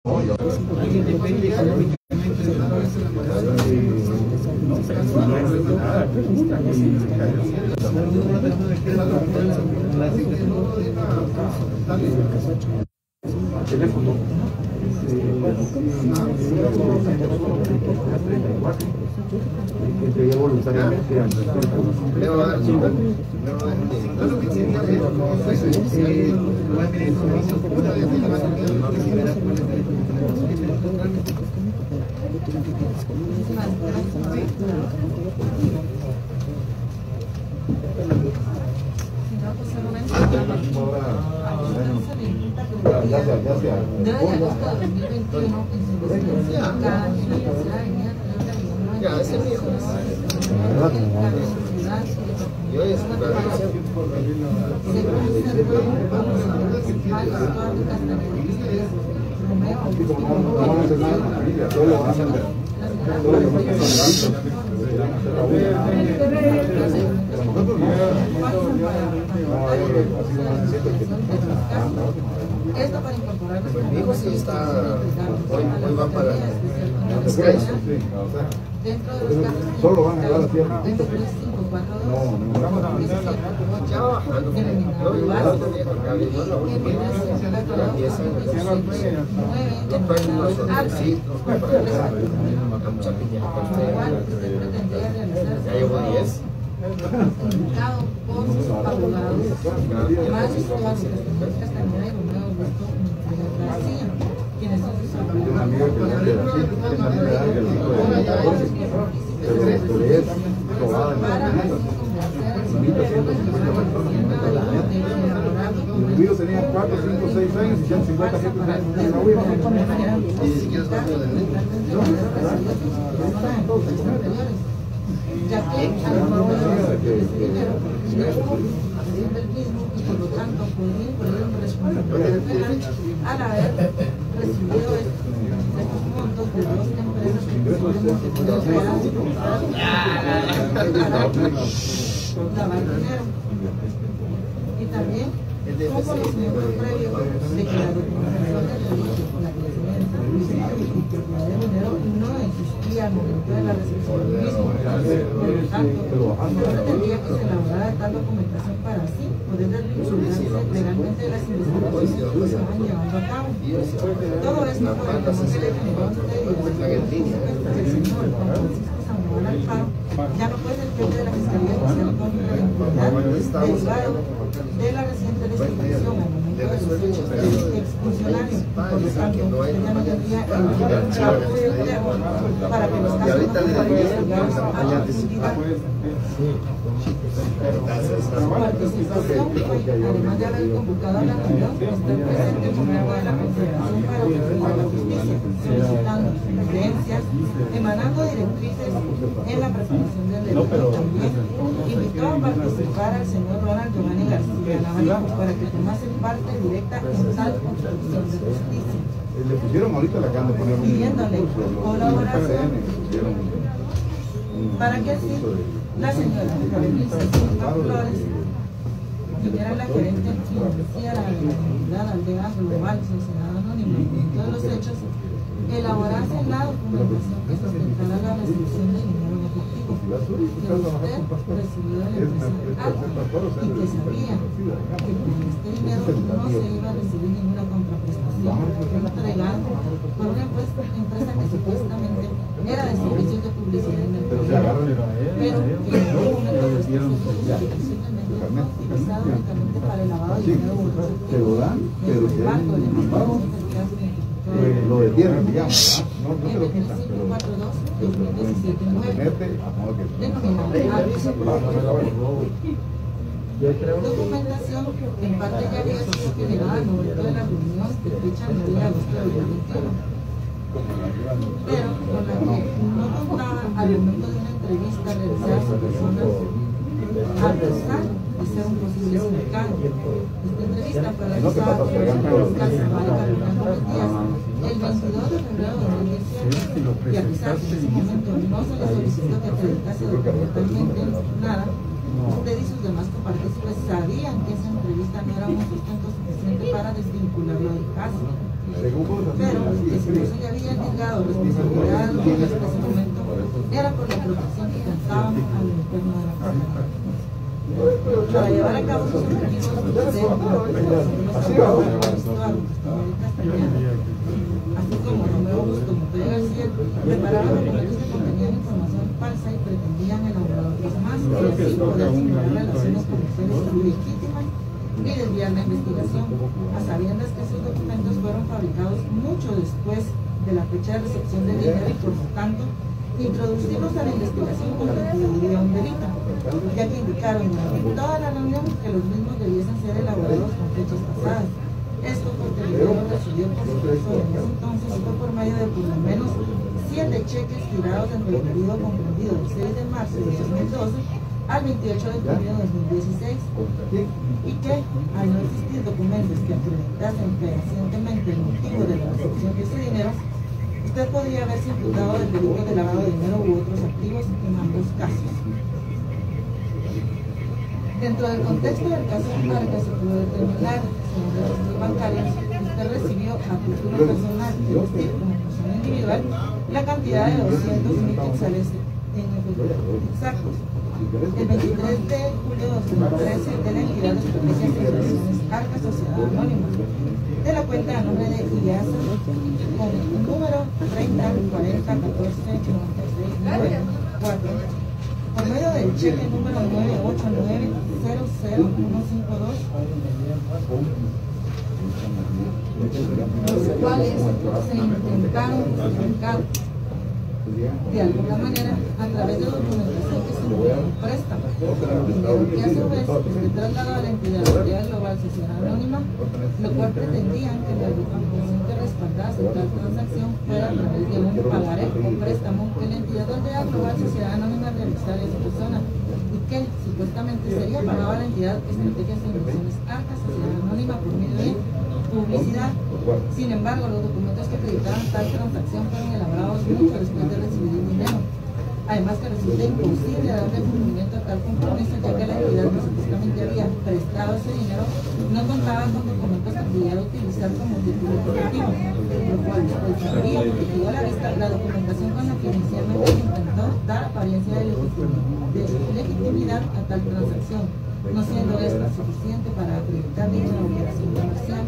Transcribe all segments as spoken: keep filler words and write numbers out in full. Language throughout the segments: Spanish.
Teléfono. Entregué voluntariamente a Ya sea, ya sea. De agosto de dos mil veintiuno, en su residencia acá en la tercera avenida Ya, ese es viejo. Y hoy es una relación. Esto para incorporar Pues mi hijo sí está, hoy, hoy va para el descanso. dentro de los casos Solo van a llevar la tierra. dentro de los cinco, cuatro, dos, No, no, Ya va bajando. Yo igual no tenía que cargar, yo la última vez, ya diez años. Yo traigo unos sobrecitos para la mucha piña. Ya llevo diez. indicado por sus abogados, más sus abogados, Castañeda y Romeo Augusto García, quienes son sus una amiga que le hace así, esa amiga le da el hijo de pero esto es robada en la los míos tenían cuatro, cinco, seis años y ya cincuenta gente en la hueva. Y ni siquiera está haciendo de niño. ya que al favor del dinero haciendo el mismo y por lo tanto podría poner un responsabilidad penal al haber recibido estos montos de dos empresas que lavar dinero. Y también como conocimiento previo de que la documentación del delito, la residencia, la de dinero no existía al momento de la recepción del mismo. Por lo tanto, no pretendía que se elaborara tal documentación para así poder desvincularse legalmente de las investigaciones que se estaban llevando a cabo. Todo esto por el temor que le generó a usted y el señor Francisco Sandoval Alfaro ya no puede ser jefe de la Fiscalía Especial contra la Impunidad derivado de la reciente destitución al momento de los hechos de exfuncionario. Por lo tanto, usted ya no tendría el trabajo de interno para que los casos no fueran investigados a la profundidad. Su participación fue, además de haber convocado a la reunión, estar presente en el marco de la Confederación para Obtener la Justicia, solicitando evidencias, emanando directrices en la preparación del delito. También invitó a participar al señor Ronald Giovanni García Navarro para que tomase parte directa en tal construcción de justicia. Le pusieron ahorita la cama poner pidiéndole colaboración para que así la señora Florence Flores, quien era la gerente financiera de la unidad Aldea Global Sociedad Anónima en todos los hechos, elaborase la documentación que sustentara la recepción del dinero en efectivo que usted recibió de la empresa Alfa y que sabía que con este dinero no se iba a recibir ninguna contraprestación entregada por una empresa, empresa que supuestamente era de servicios de publicidad en el programa, pero que en ningún momento prestó servicios, simplemente fue utilizado únicamente para el lavado de dinero bolsillo en el marco de la información Eh, lo detierran, digamos, ¿no? No, no se lo quitan, pero documentación que en parte ya había sido generada al momento de la reunión de fecha nueve de agosto de dos mil veintiuno, pero con la que no contaba al momento de una entrevista realizada por personas a pesar de ser un posible cercano. Esta entrevista fue realizada por el señor Casamar Carolina Gómez Díaz el veintidós de febrero de dos mil diecisiete, y a pesar que en ese momento no se le solicitó que acreditase documentalmente nada, usted y sus demás copartícipes sabían que esa entrevista no era un sustento suficiente para desvincularlo del caso. pero que si no se le había indicado responsabilidad a los niños en ese momento era por la protección que contábamos al interno de la comunidad. Para llevar a cabo sus objetivos de así como Romeo Augusto Montoya García preparaban documentos que contenían información falsa y pretendían elaborar otros más y así poder simular relaciones comerciales ilegítimas y desviar la investigación, a sabiendas que esos documentos fueron fabricados mucho después de la fecha de recepción del dinero y por lo tanto introducirlos a la investigación constituiría un delito, ya que indicaron en toda la reunión que los mismos debiesen ser elaborados con fechas pasadas. Esto porque el dinero recibido por su persona en ese entonces fue por medio de por lo menos siete cheques girados entre el periodo comprendido del seis de marzo de dos mil doce al veintiocho de junio de dos mil dieciséis, y que, al no existir documentos que acreditasen fehacientemente el motivo de la recepción de ese dinero, usted podría haberse imputado del delito de lavado de dinero u otros activos en ambos casos. Dentro del contexto del caso Vargas se pudo determinar, según el registro bancario, que usted recibió a título personal, es decir, como persona individual, la cantidad de doscientos mil quetzales en efectivo exactos. El veintitrés de julio de dos mil trece, de la entidad de estrategias e inversiones Arca Sociedad Anónima, de la cuenta a nombre de I A S A con el número treinta cuarenta catorce noventa y seis noventa y cuatro, por medio del cheque número nueve ocho nueve cero cero uno cinco dos, los cuales se intentaron justificar de alguna manera a través de documentación que se envió un préstamo, dinero que a su vez se trasladó a la entidad global Sociedad Anónima, lo cual pretendían que la documentación que respaldase tal transacción fuera a través de un pagaré o préstamo que la entidad global Sociedad Anónima realizara a esa persona y que supuestamente sería pagado a la entidad Estrategias e Inversiones Arca Sociedad Anónima por medio de publicidad. Sin embargo, los documentos que acreditaban tal transacción fueron elaborados mucho después de recibir el dinero. Además que resulta imposible darle cumplimiento a tal compromiso, ya que la entidad que supuestamente había prestado ese dinero no contaba con documentos que pudiera utilizar como título efectivo, lo cual resultaría porque quedó a la vista la documentación con la que inicialmente se intentó dar apariencia de legitimidad a tal transacción, no siendo esta suficiente para acreditar dicha operación comercial.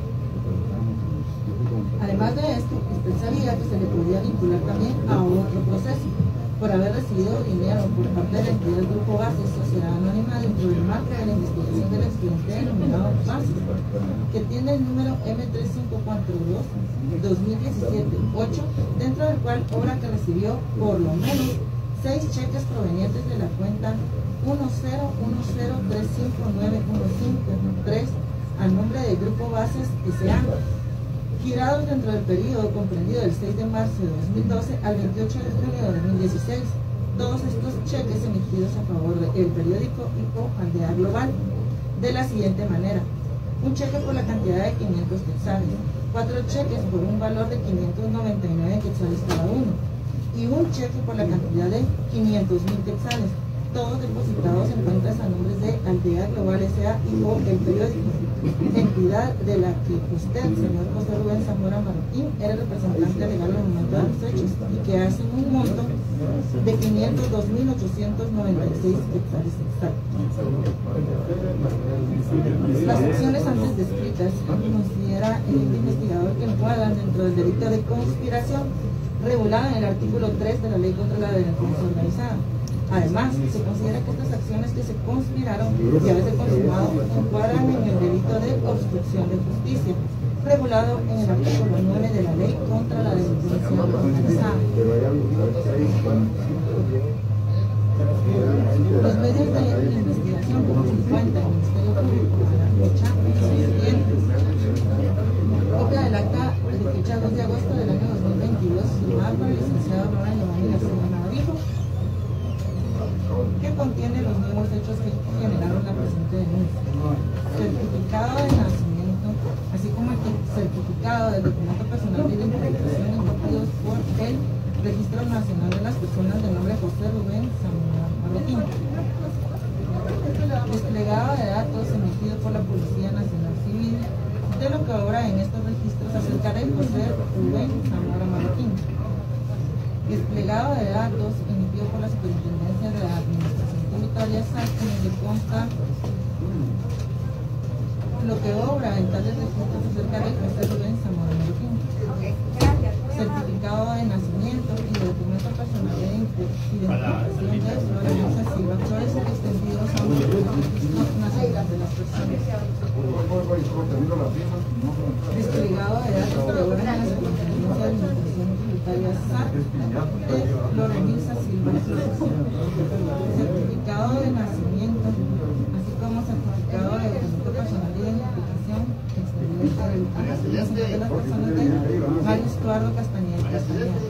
Además de esto, usted sabía que se le podía vincular también a otro proceso por haber recibido dinero por parte de la entidad del Grupo Bases Sociedad Anónima dentro del marco de la investigación del expediente denominado Bases, que tiene el número M tres cinco cuatro dos dos mil diecisiete ocho, dentro del cual obra que recibió por lo menos seis cheques provenientes de la cuenta uno cero uno cero tres cinco nueve uno cinco tres al nombre del Grupo Bases S A, girados dentro del periodo comprendido del seis de marzo de dos mil doce al veintiocho de junio de dos mil dieciséis. Todos estos cheques emitidos a favor del periódico Hipo Aldea Global de la siguiente manera: un cheque por la cantidad de quinientos quetzales, cuatro cheques por un valor de quinientos noventa y nueve quetzales cada uno y un cheque por la cantidad de quinientos mil quetzales, todos depositados en cuentas a nombres de Aldea Global S A y o el periódico, entidad de la que usted, señor José Rubén Zamora Martín, era representante legal en el momento de los hechos y que hace un monto de quinientos dos mil ochocientos noventa y seis quetzales exactos. Las acciones antes descritas considera el investigador que encuadran dentro del delito de conspiración regulado en el artículo tres de la Ley contra la Delincuencia Organizada. Además, se considera que estas acciones que se conspiraron y haberse consumado encuadran en el delito de obstrucción de justicia, regulado en el artículo nueve de la Ley contra la Delincuencia Organizada. Los medios de investigación que se encuentran en el Ministerio Público a la fecha son los siguientes: copia del acta de fecha dos de agosto del año dos mil veintidós, firmada por el licenciado Aurora Giovanni García Navarijo, que contiene los nuevos hechos que generaron la presente denuncia, certificado de nacimiento, así como el certificado del documento personal de identificación emitidos por el Registro Nacional de las Personas de nombre José Rubén Zamora Marroquín, desplegado de datos emitido por la Policía Nacional Civil, de lo que obra en estos registros acerca de José Rubén Zamora Marroquín. Desplegado de datos emitido por la Superintendencia de la Administración Tributaria S A C, en el que consta lo que obra en tales registros acerca de José Rubén Zamora Marroquín. Certificado de nacimiento y de documento personal de identificación de Flores Luisa Silva Flores extendidos a un registro nacional de las personas. Desplegado de datos que obran en la Superintendencia de Administración Tributaria S A C de Flores Luisa Silva Flores. Certificado de nacimiento, así como certificado de documento personal de identificación extendidos a de las personas de Mario Estuardo Castañeda Castañeda.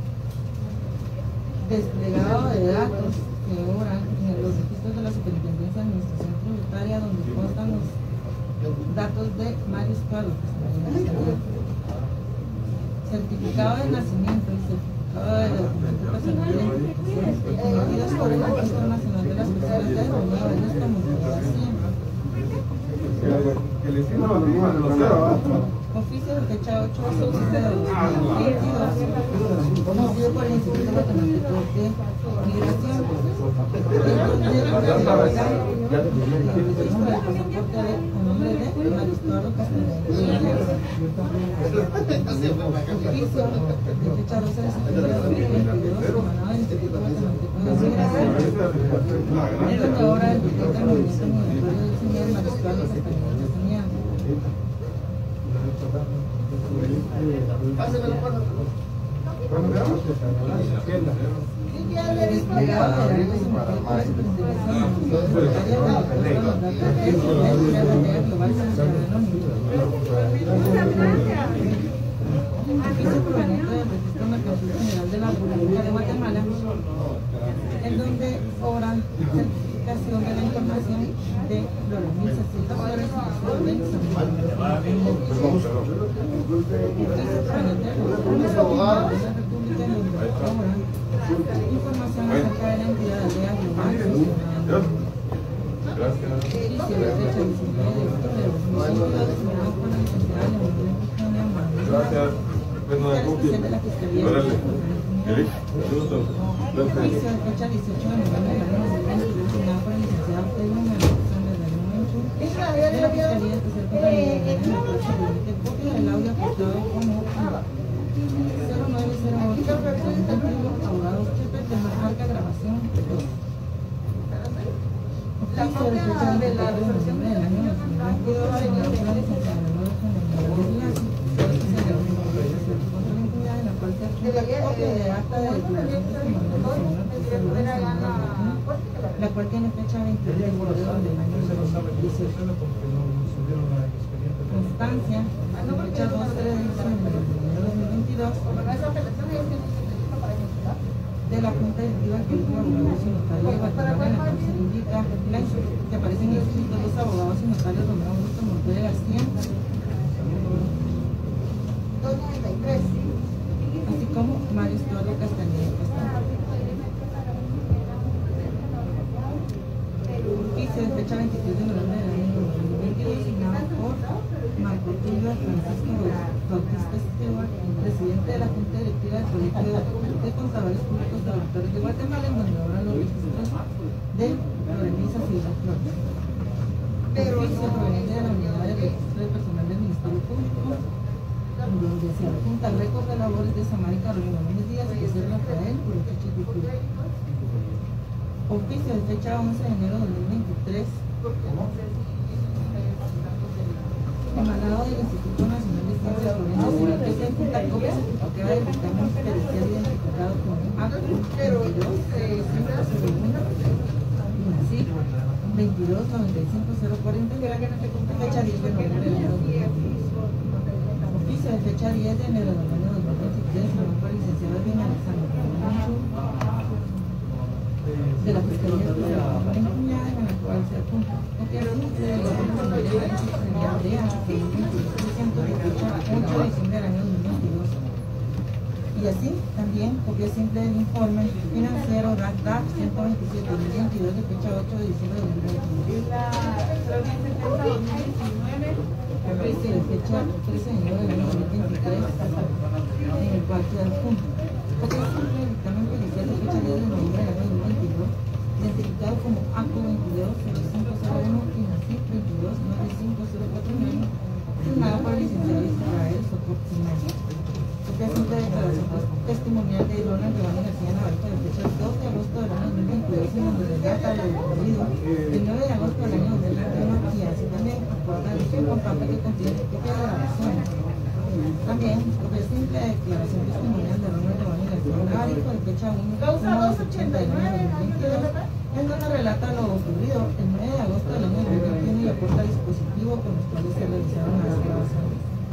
Desplegado de datos que obran en los registros de la Superintendencia de Administración Tributaria, donde constan los datos de Mario Estuardo Castañeda Castañeda. Certificado de nacimiento y certificado de documento personal de identificación emitidos por el Registro Nacional de las Personas de Nueva Venezuela como oficio de fecha ocho de octubre de dos mil veintidós, conocido por el Instituto Matemático de Migración, el registro del pasaporte de nombre de Mario Estuardo Castañeda. Oficio de fecha doce de septiembre de dos mil veintidós, emanado del Instituto Matemático de Migración, en lo que obra el doctor del movimiento migratorio del señor Mario Estuardo Castañeda Castañeda. Oficio proveniente del Registro Mercantil General de la República de Guatemala, en donde obra certificación de la información de Flores Luisa Silva Flores y de Zamora. Oficio proveniente del Registro Nacional de la República, en donde obra información acerca de la entidad aldea global funcionando. Oficio de fecha diecinueve de octubre de dos mil veintidós, firmado por la licenciada Leonel Manuel especial de la Fiscalía de la Oficio de fecha dieciocho de noviembre del año dos mil veintidós, firmado por el licenciado Pedro Manuel Sánchez de la Fiscalía Especial contra la Inmigración, en el cual se remite copia del audio aportado como cero nueve cero ocho, representativo, abogado Chepe, de marca grabación dos. Oficio de fecha de la resolución del año dos mil veintidós, señalado por la licenciada Leonel Sánchez en la cual se adjunta copia de acta de declaración testimonial, la cual tiene fecha veintidós de febrero del año dos mil dieciocho. Constancia, de fecha doce de diciembre del dos mil veintidós, de la Junta Directiva del Colegio de Abogados y Notarios de Guatemala, en la cual se indica que aparecen inscritos los abogados y notarios Romero Augusto Montoya García, así como Mario Estuardo Castañeda Castañeda. Oficio de fecha veintitrés de noviembre del año dos mil veintidós, signado por Marco Tulio Francisco Bautista Stewart, presidente de la Junta Directiva del Colegio de Contadores Públicos de Auditores de Guatemala, en donde obran los registros de Flores Luisa Silva Flores. Oficio proveniente de la Unidad de Registro de Personal del Ministerio Público, donde se adjunta el récord de labores de Samara y Carolina Núñez Díaz y José Rafael por el fecha de cultura. Oficio de fecha once de enero de dos mil veintitrés, emanado del Instituto Nacional de Ciencias Forenses, en el que se adjunta copia certificada del dictamen pericial identificado con acto veintidós cinco cero uno, veintidós noventa y cinco cero cuarenta, fecha diez de noviembre del año dos mil veintidós. Oficio de fecha diez de enero del año dos mil veintitrés, firmado por el licenciado Edwin Alexander de la Fiscalía Especial en la cual se adjunta copia de la Fiscalía de la Fiscalía de fecha ocho de diciembre del año dos mil veintidós, y Y así también copia simple del informe financiero D A C D A C ciento veintisiete dos mil veintidós de fecha ocho de diciembre de dos mil veintidós. Oficio de fecha trece de enero del año dos mil veintitrés, en el cual queda adjunto. Copia simple del dictamen judicial de fecha diez de noviembre del año dos mil veintidós, identificado como acto veintidós cero cinco cero uno y NACIP veintidós nueve cinco cero cuatro nueve, firmado por el licenciado Israel Sopot Simán. Copia simple de declaración testimonial de Ilona Giovanni García Navarro de fecha dos de agosto del año dos mil veintidós, en donde relata lo ocurrido el nueve de agosto del año dos mil veintiuno, y así también aporta el compacto que contiene copia de grabación. También copia simple de declaración testimonial de Ronald Giovanni García Navarro de fecha uno de ochenta del año dos mil veintidós, en donde relata lo ocurrido el nueve de agosto del año dos mil veintiuno y aporta el dispositivo con los cuales se realizaron las grabaciones.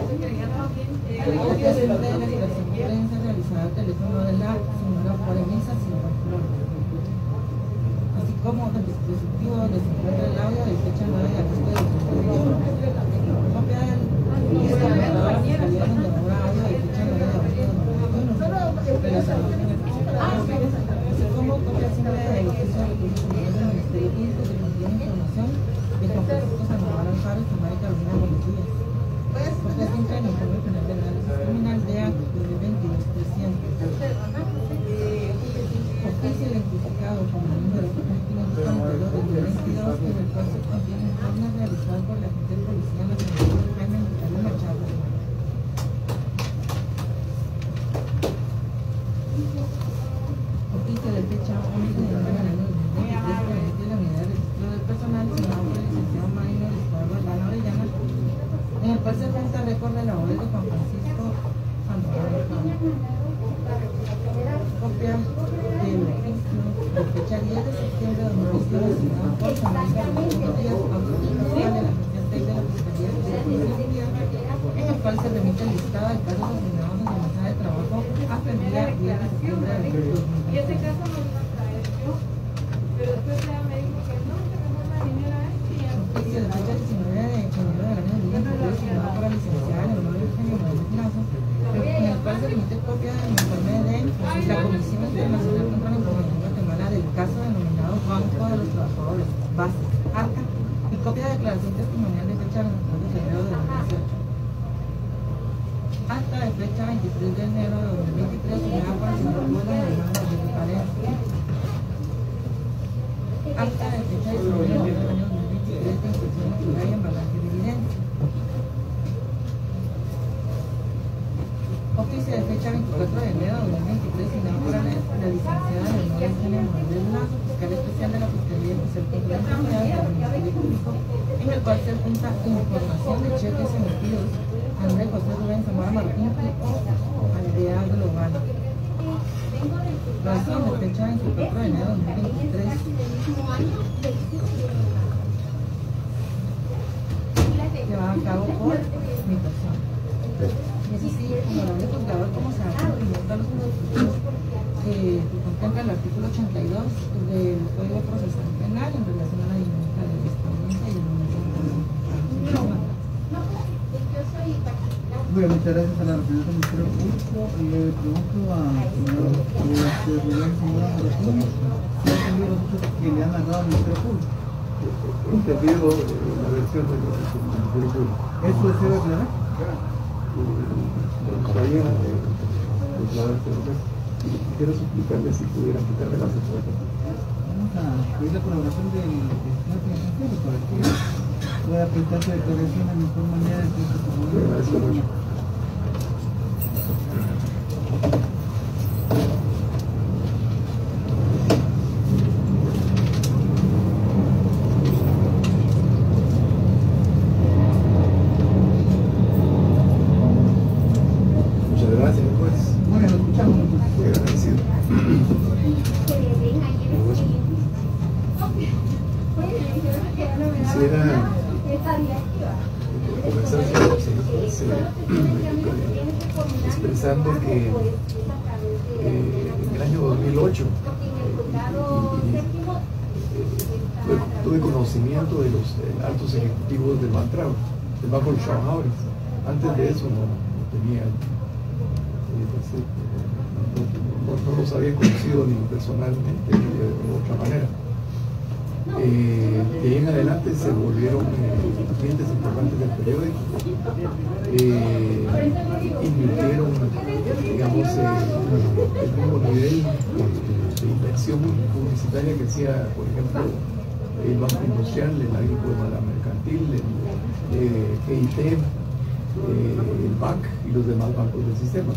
Copia simple de la declaración de prensa realizada al teléfono de la señora Juárez Silva Flores, así como del dispositivo donde se encuentra el audio de fecha nueve de agosto de dos mil veintiuno. Copia del dispositivo de la fiscalía donde habrá audio de fecha nueve de agosto de dos mil veintiuno de la salud en el así como copia simple del oficio de recursos humanos del Ministerio Público que contiene información de Juan Francisco Sandoval Alfaro y Tamara Carolina Bolívar. Copia simple del informe penal de análisis criminal de acto dos mil veintidós trescientos. Oficio identificado como el número quinientos cuarenta y dos de dos mil veintidós, en el cual se contiene informes realizados por la agente de policía nacional Jaime Ricardo Machado. Oficio de fecha once de enero del año dos mil veintitrés, proveniente de la unidad de registro del personal, firmado por el licenciado Marino del Estado Orlando Orellana, en el cual se cuenta récord de labores de Juan Francisco Sandoval Alfaro. Copia del oficio de fecha diez de septiembre de dos mil veintiuno, asignado por Samuel Carolina Díaz, autoridad de la Agencia Técnica de la Fiscalía de Seguridad, en el cual se remite el listado de casos asignados en la mesa de trabajo hasta el día diez de septiembre de dos mil veintiuno. Oficio de fecha diecinueve de enero del año dos mil veintidós, asignado por la licenciada Leonor Eugenio Morales Plazo, en el cual se remite copia del informe de la Comisión Internacional contra la Impunidad en Guatemala del caso denominado Banco de los Trabajadores, base ARCA, y copia de declaración testimonial de fecha veintitrés de febrero de dos mil dieciocho. Acta de fecha veintitrés de enero de dos mil veintitrés, firmada por el señor Puebla de Hermano de Pareja. Acta de fecha diecinueve de enero del año dos mil veintitrés de inspección natural y embalaje de evidencia. Oficio de fecha veinticuatro de enero de dos mil veintitrés, firmado por la, la licenciada Leonor Eugenio Morales Lazo, fiscal especial de la Fiscalía Especial contra la Impunidad del Ministerio Público, en el cual se junta información de cheques emitidos a nombre de José Rubén Zamora Martín y o Aldea Global. Razón de fecha veinticuatro de enero de dos mil veintitrés. Llevada a cabo por mi persona. Es así, honorable juzgador, como se hace cumplimiento a los principios eh, que contempla el artículo ochenta y dos del Código Procesal Penal en relación a la dinámica del expediente y el momento de Bueno, muchas gracias a la representante del Ministerio Público. Le pregunto a señor Rubén Zamora Martín si ha tenido los hechos que le han narrado al Ministerio Público. Entendido la versión del Ministerio Público. ¿Eso desea aclarar? Me gustaría declarar quiero suplicarle si pudieran quitarme las respuestas. Vamos a pedir la colaboración del señor financiero para que pueda prestar su declaración en mejor manera. Le agradezco mucho. Quisiera comenzar expresando que eh, en el año dos mil ocho y, y, tuve, tuve conocimiento de los eh, altos ejecutivos del Bantrao, del Banco de los Trabajadores. Antes de eso no, no tenía eh, pues, eh, los había conocido ni personalmente ni de, de otra manera. Eh, de ahí en adelante se volvieron eh, clientes importantes del periódico, eh, invirtieron, digamos, eh, el mismo nivel de inversión publicitaria que hacía, por ejemplo, el Banco Industrial, el Agrícola Mercantil, el eh, G I T, eh, el B A C y los demás bancos del sistema.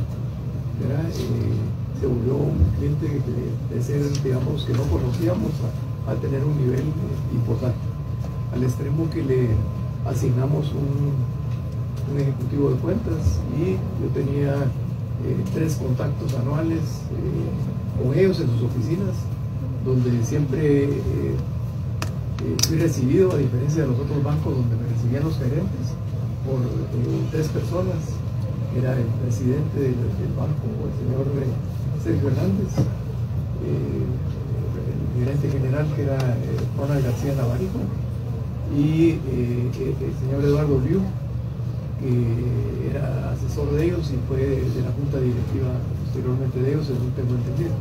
Eh, se volvió un cliente que, de ser, digamos, que no conocíamos a, a tener un nivel eh, importante, al extremo que le asignamos un, un ejecutivo de cuentas y yo tenía eh, tres contactos anuales eh, con ellos en sus oficinas, donde siempre eh, eh, fui recibido, a diferencia de los otros bancos donde me recibían los gerentes, por eh, tres personas. Era el presidente del, del banco, el señor Sergio Hernández, eh, el gerente general, que era eh, Ronald García Navarijo, y eh, el señor Eduardo Liu, que era asesor de ellos y fue de la junta directiva posteriormente de ellos, según tengo entendido.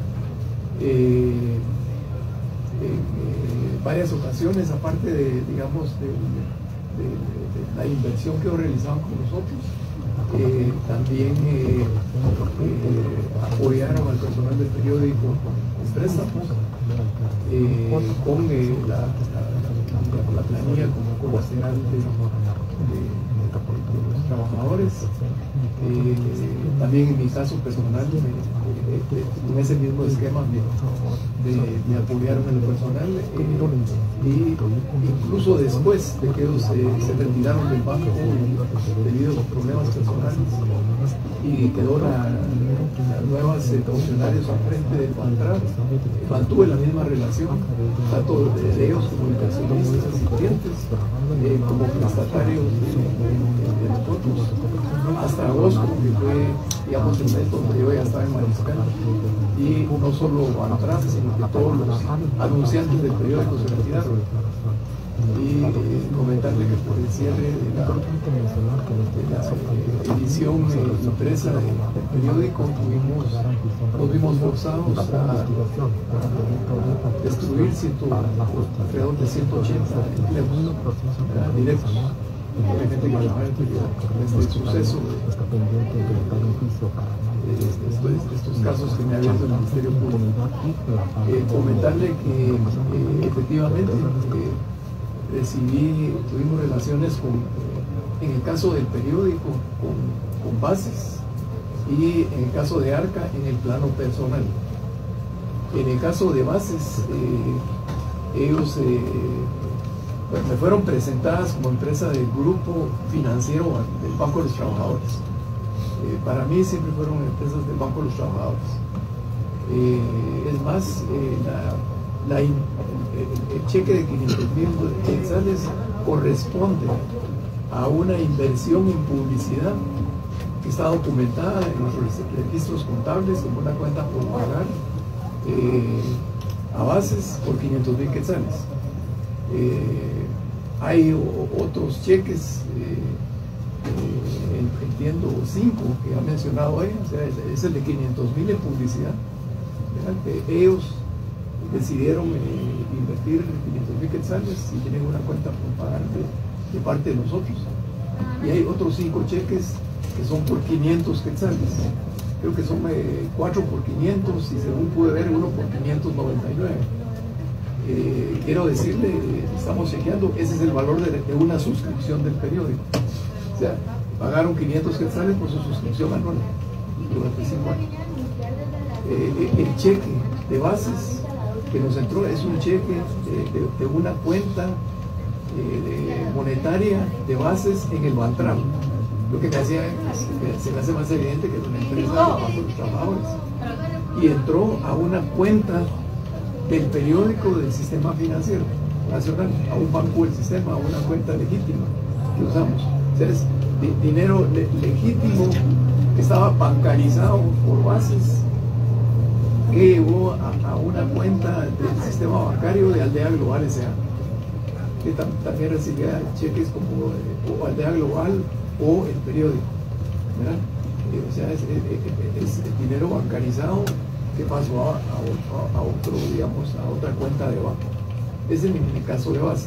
Eh, en eh, varias ocasiones, aparte de, digamos, de, de, de la inversión que ellos realizaban con nosotros, Eh, también eh, eh, apoyaron al personal del periódico con préstamos, eh, con eh, la, la, la, la planilla como colateral de, de, de los trabajadores. Eh, también en mi caso personal, me, eh, eh, con ese mismo esquema me, de, me apoyaron en lo personal, eh, y incluso después de que ellos eh, se retiraron del banco debido a los problemas personales y quedó la, las nuevas eh, funcionarios al frente del Bantra, mantuve la misma relación, tanto de, de ellos como inversionistas y clientes, eh, como prestatarios de, de, de nosotros, hasta agosto, que fue, digamos, el mes donde yo ya estaba en Mariscal, y no solo Bantra, sino que todos los anunciantes del periódico se retiraron. Y eh, comentarle que por el cierre de la, de la eh, edición eh, impresa de, del periódico tuvimos, nos vimos forzados a, a destruir ciento, alrededor de ciento ochenta empleos directos. Obviamente que trabajar en el periódico. Este suceso de, de, de, de estos casos que me ha abierto el Ministerio Público, eh, comentarle que eh, efectivamente eh, recibí, tuvimos relaciones con, en el caso del periódico, con, con bases, y en el caso de Arca, en el plano personal. En el caso de bases, eh, ellos eh, pues, me fueron presentadas como empresa del grupo financiero del Banco de los Trabajadores. Eh, para mí siempre fueron empresas del Banco de los Trabajadores. Eh, es más, eh, la, la in, el, el cheque de quinientos mil quetzales corresponde a una inversión en publicidad que está documentada en los registros contables como una cuenta por pagar eh, a bases por quinientos mil quetzales. Eh, hay o, otros cheques, eh, eh, entiendo cinco que ha mencionado ella, o sea, es, es el de quinientos mil en publicidad, ¿verdad? Que ellos decidieron eh, invertir quinientos mil quetzales y tienen una cuenta por pagar de, de parte de nosotros. Y hay otros cinco cheques que son por quinientos quetzales. Creo que son eh, cuatro por quinientos y según pude ver uno por quinientos noventa y nueve. Eh, quiero decirle, eh, estamos chequeando, ese es el valor de, de una suscripción del periódico. O sea, pagaron quinientos quetzales por su suscripción anual durante cinco años. Eh, el cheque de bases que nos entró es un cheque de, de, de una cuenta eh, de monetaria de bases en el Bantram. Lo que me hacía, se me hace más evidente que era una empresa de los trabajadores. Y entró a una cuenta del periódico del sistema financiero nacional, a un banco del sistema, a una cuenta legítima que usamos. O sea, es di dinero le legítimo que estaba bancarizado por bases, que llegó a, a una cuenta del sistema bancario de Aldea Global S A, que tam también recibía cheques como eh, o Aldea Global o el periódico, ¿verdad? Eh, o sea, es, es, es, es dinero bancarizado que pasó a, a, a otro, digamos, a otra cuenta de banco. Ese es mi caso de bases.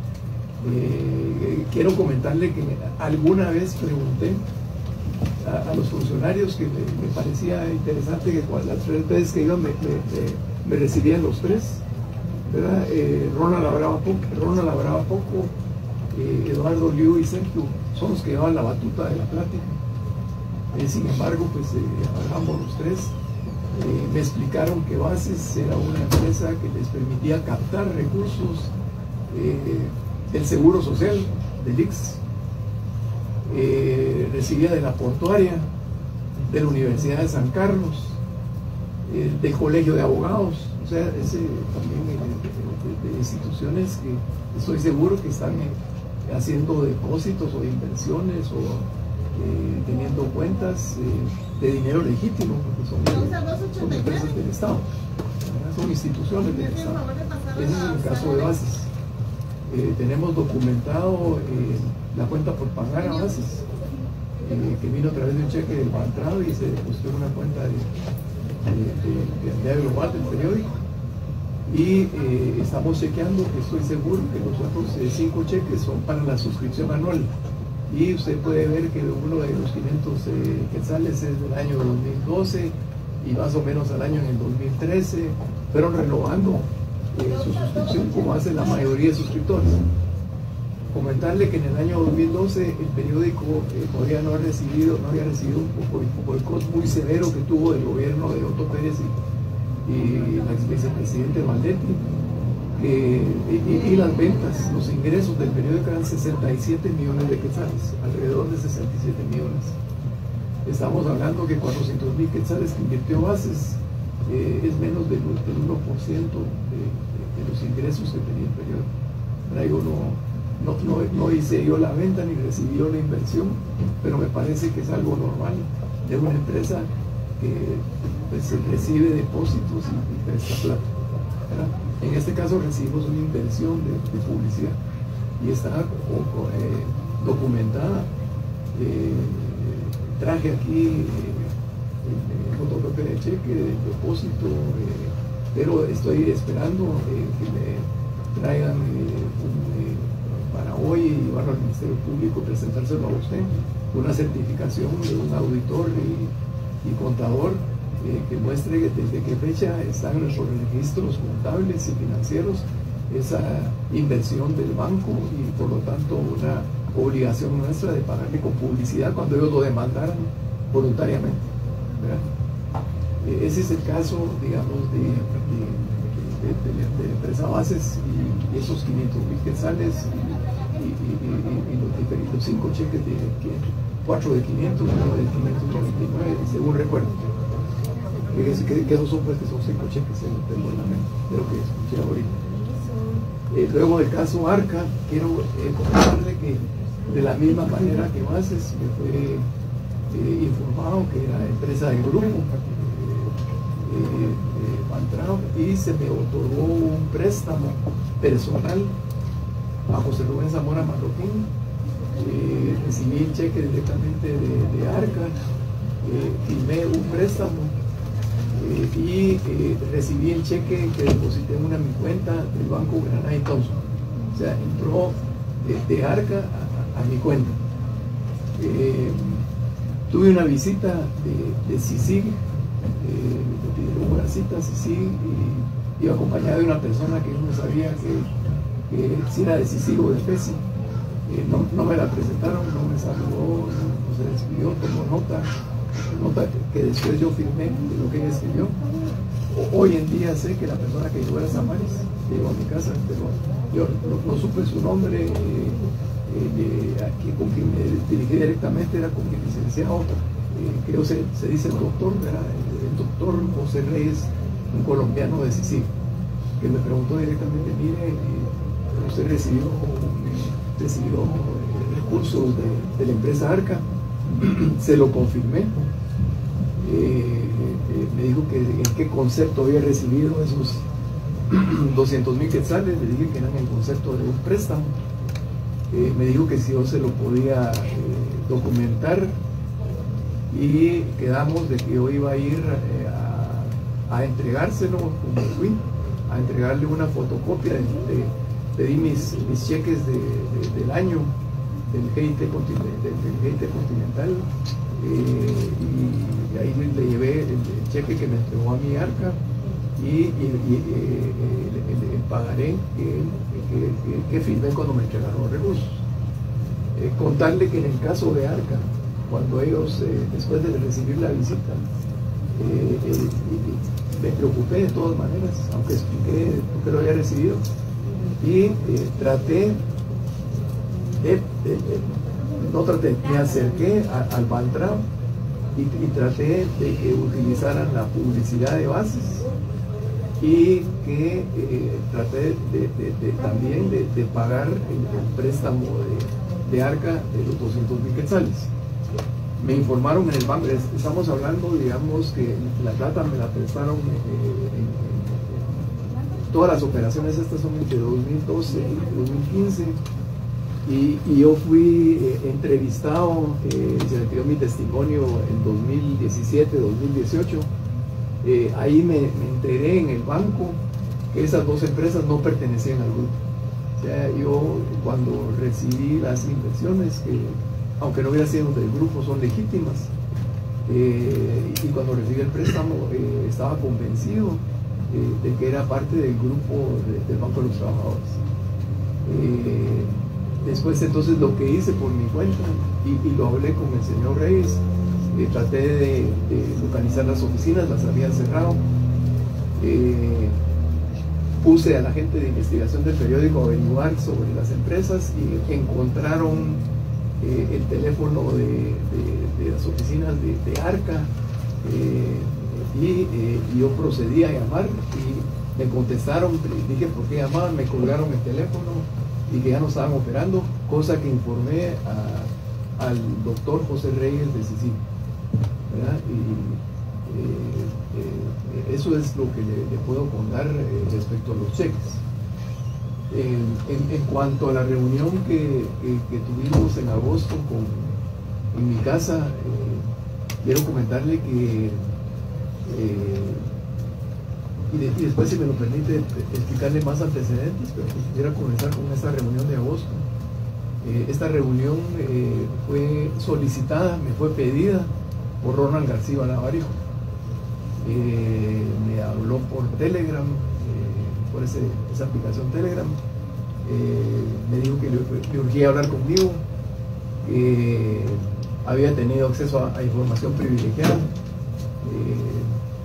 Eh, quiero comentarle que alguna vez pregunté a, a los funcionarios que me, me parecía interesante que cuando las tres veces que iban me, me, me, me recibían los tres, ¿verdad? Eh, Ronald hablaba poco, Ronald hablaba poco eh, Eduardo, Liu y Sergio son los que llevaban la batuta de la plática. Eh, sin embargo, pues eh, hablamos los tres. Eh, me explicaron que Bases era una empresa que les permitía captar recursos eh, del Seguro Social, del I X S, eh, recibía de la portuaria, de la Universidad de San Carlos, eh, del Colegio de Abogados, o sea, ese, también eh, de, de, de instituciones que estoy seguro que están eh, haciendo depósitos o inversiones o eh, teniendo cuentas eh, de dinero legítimo, porque son, eh, son empresas del Estado, ¿verdad? Son instituciones del Estado. Ese es el caso de Bases. Eh, tenemos documentado eh, la cuenta por pagar a Bases, eh, que vino a través de un cheque del Bantrado y se depositó en una cuenta de, de, de, de Global, del periódico. Y eh, estamos chequeando, que estoy seguro que los otros eh, cinco cheques son para la suscripción anual. Y usted puede ver que uno de los quinientos eh, quetzales es del año dos mil doce y más o menos al año en el dos mil trece, fueron renovando Eh, su suscripción como hace la mayoría de suscriptores. Comentarle que en el año dos mil doce el periódico eh, todavía no, ha recibido, no había recibido un boicot muy severo que tuvo del gobierno de Otto Pérez y, y la ex vicepresidente Valdetti, que, y, y las ventas, los ingresos del periódico eran sesenta y siete millones de quetzales, alrededor de sesenta y siete millones. Estamos hablando que cuatrocientos mil quetzales que invirtió Bases eh, es menos del, del uno por ciento de, de los ingresos que tenía el periódico. Yo no, no, no, no hice yo la venta ni recibí yo la inversión, pero me parece que es algo normal de una empresa que pues, recibe depósitos y, y presta plata, ¿verdad? En este caso recibimos una inversión de, de publicidad y está o, o, eh, documentada. Eh, traje aquí eh, el fotocopia de cheque, de depósito, eh, pero estoy esperando eh, que me traigan eh, un, eh, para hoy y llevarlo al Ministerio Público, presentárselo a usted, una certificación de un auditor y, y contador eh, que muestre que desde qué fecha están en nuestros registros contables y financieros esa inversión del banco y por lo tanto una obligación nuestra de pagarle con publicidad cuando ellos lo demandaran voluntariamente, ¿verdad? Eh, ese es el caso, digamos, de, de, de, de, de la empresa Bases y, y esos quinientos mil quetzales y, y, y, y, y los, los cinco cheques de cuatro de quinientos, uno de quinientos noventa y nueve, según recuerdo. Que, que, que esos son, pues, que son cinco cheques, no tengo en la mente de lo que escuché ahorita. Eh, luego del caso Arca, quiero eh, comentarle que de la misma manera que Bases me fue eh, informado que era empresa del grupo eh, eh, y se me otorgó un préstamo personal a José Rubén Zamora Marroquín. Eh, recibí el cheque directamente de, de Arca, eh, firmé un préstamo eh, y eh, recibí el cheque que deposité en una mi cuenta del Banco Granada y Thompson. O sea, entró de, de Arca a, a mi cuenta. Eh, tuve una visita de, de CICIG, eh, me pidieron una cita a CICIG y iba acompañado de una persona que yo no sabía que, que si era de CICIG o de FESI. Eh, no, no me la presentaron, no me saludó, no, no se despidió, tomó nota, nota que, que después yo firmé de lo que ella escribió. O, hoy en día sé que la persona que llegó era Samaris, llegó a mi casa, pero yo no, no supe su nombre. Eh, Eh, aquí con quien me dirigí directamente era con mi licenciado, eh, creo se, se dice el doctor, era el, el doctor José Reyes, un colombiano de CICIG, que me preguntó directamente, mire, eh, usted recibió, eh, recibió eh, recursos de, de la empresa Arca. Se lo confirmé, eh, eh, me dijo que en qué concepto había recibido esos doscientos mil quetzales, le dije que eran en concepto de un préstamo. Eh, me dijo que si yo se lo podía eh, documentar y quedamos de que yo iba a ir eh, a, a entregárselo, como fui, a entregarle una fotocopia, de, de, pedí mis, mis cheques de, de, del año del G I T, del, del G I T Continental, eh, y, y ahí le, le llevé el, el cheque que me entregó a mi arca y, y, y eh, el, el, el pagaré que, que, que, que firmé cuando me entregaron los recursos. Eh, contarle que en el caso de arca, cuando ellos, eh, después de recibir la visita, eh, eh, me preocupé de todas maneras, aunque expliqué que lo había recibido, y eh, traté de, de, de, no traté, me acerqué a, al Bantrao y, y traté de que utilizaran la publicidad de bases y que eh, traté de, de, de, también de, de pagar el, el préstamo de, de arca de los doscientos mil quetzales. Me informaron en el banco, estamos hablando, digamos, que la plata me la prestaron, eh, en, en, todas las operaciones estas son entre dos mil doce y dos mil quince, y, y yo fui eh, entrevistado, eh, se me pidió mi testimonio en dos mil diecisiete, dos mil dieciocho, eh, ahí me, me enteré en el banco que esas dos empresas no pertenecían al grupo. O sea, yo cuando recibí las inversiones, que aunque no hubiera sido del grupo, son legítimas, eh, y cuando recibí el préstamo eh, estaba convencido eh, de que era parte del grupo de, del Banco de los Trabajadores. Eh, después entonces lo que hice por mi cuenta, y, y lo hablé con el señor Reyes, eh, traté de, de localizar las oficinas, las habían cerrado, eh, puse a la gente de investigación del periódico a averiguar sobre las empresas y encontraron Eh, el teléfono de, de, de las oficinas de, de Arca, eh, y eh, yo procedí a llamar y me contestaron, dije por qué llamaban, me colgaron el teléfono y que ya no estaban operando, cosa que informé a, al doctor José Reyes de Sicilia, ¿verdad? Y eh, eh, eso es lo que le, le puedo contar eh, respecto a los cheques. En, en, en cuanto a la reunión que, que, que tuvimos en agosto con, en mi casa, eh, quiero comentarle que, eh, y, de, y después, si me lo permite, explicarle más antecedentes, pero quisiera comenzar con esta reunión de agosto. Eh, esta reunión eh, fue solicitada, me fue pedida por Ronald García Navarijo. Eh, me habló por Telegram, por ese, esa aplicación Telegram, eh, me dijo que le, le urgía hablar conmigo, que había tenido acceso a, a información privilegiada, eh,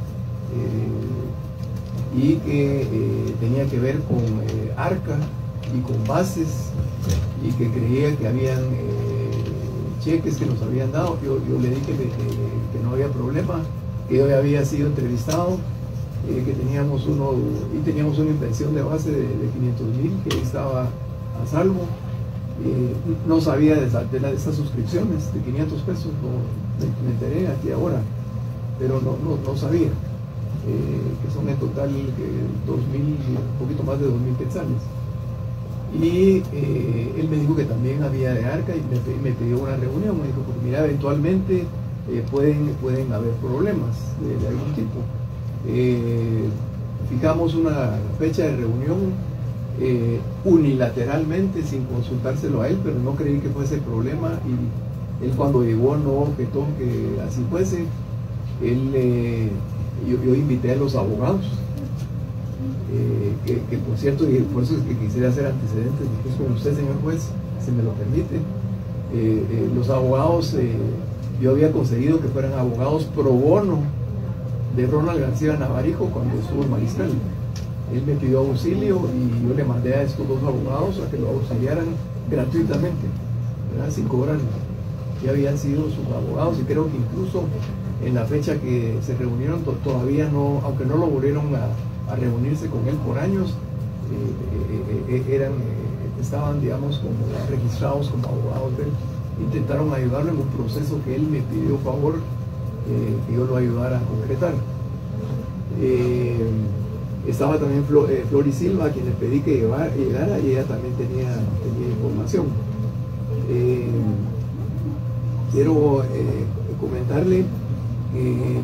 eh, y que eh, tenía que ver con eh, Arca y con bases, y que creía que habían eh, cheques que nos habían dado. Yo, yo le dije que, que, que no había problema, que yo había sido entrevistado, Eh, que teníamos uno y teníamos una inversión de base de, de quinientos mil que estaba a salvo. Eh, no sabía de, de, la, de estas suscripciones de quinientos pesos, no, me, me enteré aquí ahora, pero no, no, no sabía eh, que son en total que dos mil, un poquito más de dos mil quetzales. Y eh, él me dijo que también había de Arca y me, me pidió una reunión. Me dijo, porque mira, eventualmente eh, pueden, pueden haber problemas de, de algún tipo. Eh, fijamos una fecha de reunión eh, unilateralmente sin consultárselo a él, pero no creí que fuese problema, y él cuando llegó no objetó que así fuese. Él, eh, yo, yo invité a los abogados, eh, que, que por cierto, y por eso es que quisiera hacer antecedentes después con usted, señor juez, si me lo permite. Eh, eh, los abogados, eh, yo había conseguido que fueran abogados pro bono de Ronald García Navarijo cuando estuvo en Mariscal. Él me pidió auxilio y yo le mandé a estos dos abogados a que lo auxiliaran gratuitamente, ¿verdad? Sin cobrar. Ya habían sido sus abogados, y creo que incluso en la fecha que se reunieron todavía no, aunque no lo volvieron a, a reunirse con él por años, eh, eh, eh, eran, eh, estaban, digamos, como registrados como abogados de él. Intentaron ayudarlo en un proceso que él me pidió favor Eh, que yo lo ayudara a concretar. Eh, estaba también Flo, eh, Flori Silva, a quien le pedí que llevar, llegara, y ella también tenía, tenía información. Eh, quiero eh, comentarle que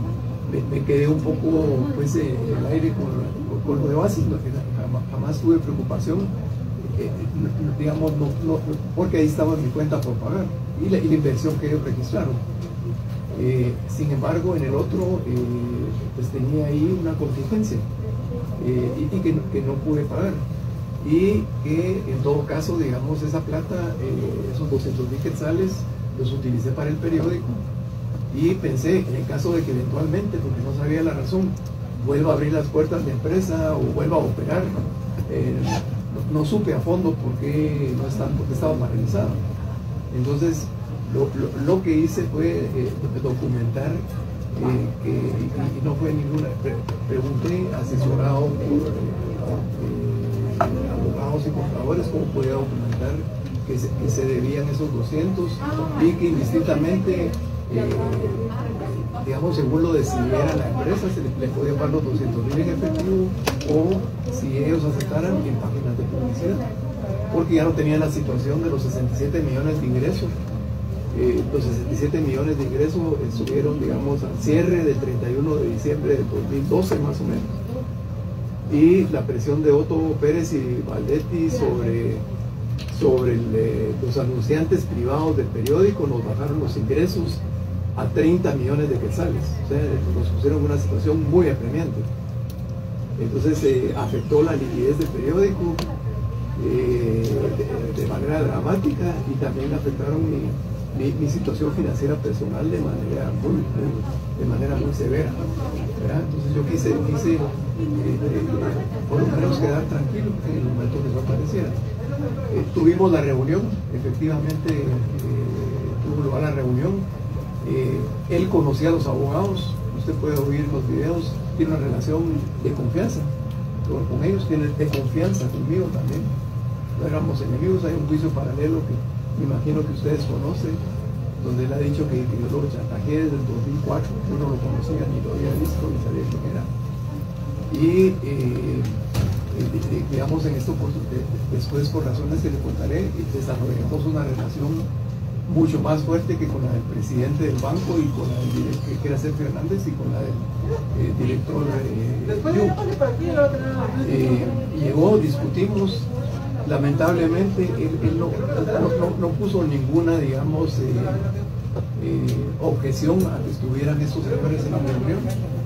me, me quedé un poco pues, en el aire con, con, con lo de Oasis, jamás, jamás tuve preocupación, eh, digamos, no, no, porque ahí estaba mi cuenta por pagar y la, y la inversión que ellos registraron. Eh, sin embargo, en el otro, eh, pues tenía ahí una contingencia eh, y, y que, que no pude pagar. Y que en todo caso, digamos, esa plata, eh, esos doscientos mil quetzales, los utilicé para el periódico y pensé, en el caso de que eventualmente, porque no sabía la razón, vuelva a abrir las puertas de empresa o vuelva a operar, eh, no, no supe a fondo por qué no estaba, porque estaba paralizado. Entonces, lo, lo, lo que hice fue eh, documentar eh, que, y, y no fue ninguna, pre, pregunté asesorado por eh, abogados y contadores cómo podía documentar que se, que se debían esos doscientos y que indistintamente, eh, digamos, según lo decidiera la empresa, se le, le podía pagar los doscientos mil en efectivo o si ellos aceptaran en páginas de publicidad, porque ya no tenían la situación de los sesenta y siete millones de ingresos. Eh, los sesenta y siete millones de ingresos eh, subieron, digamos, al cierre del treinta y uno de diciembre de dos mil doce más o menos. Y la presión de Otto Pérez y Valdetti sobre, sobre el, eh, los anunciantes privados del periódico nos bajaron los ingresos a treinta millones de quetzales. O sea, nos pusieron en una situación muy apremiante. Entonces eh, afectó la liquidez del periódico eh, de, de manera dramática y también afectaron mi, mi, mi situación financiera personal de manera muy, muy, de manera muy severa, ¿verdad? Entonces yo quise, quise eh, eh, por lo menos quedar tranquilo en el momento que eso apareciera. Eh, tuvimos la reunión, efectivamente eh, tuvo lugar la reunión. Eh, él conocía a los abogados, usted puede oír los videos, tiene una relación de confianza con, con ellos, tiene de confianza conmigo también. No éramos enemigos, hay un juicio paralelo que me imagino que ustedes conocen, donde él ha dicho que, que yo lo chantajeé desde el dos mil cuatro, yo no lo conocía ni lo había visto ni sabía quién era. Y eh, eh, digamos en esto, por, de, después por razones que le contaré, desarrollamos una relación mucho más fuerte que con la del presidente del banco y con la del director, que era Sergio Hernández, y con la del eh, director eh, eh, llegó, discutimos. Lamentablemente él, él no, no, no, no puso ninguna, digamos, eh, eh, objeción a que estuvieran esos señores en la reunión.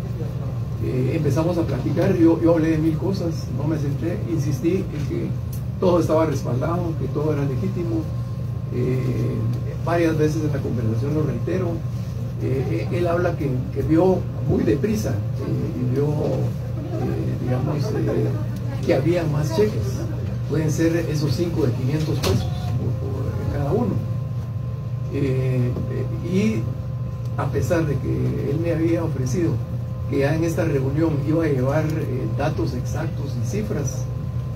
Eh, empezamos a platicar, yo, yo hablé de mil cosas, no me centré, insistí en que todo estaba respaldado, que todo era legítimo. Eh, varias veces en la conversación lo reitero. Eh, él habla que, que vio muy deprisa eh, y vio, eh, digamos, eh, que había más cheques. Pueden ser esos cinco de quinientos pesos por, por cada uno. Eh, eh, y a pesar de que él me había ofrecido que ya en esta reunión iba a llevar eh, datos exactos y cifras,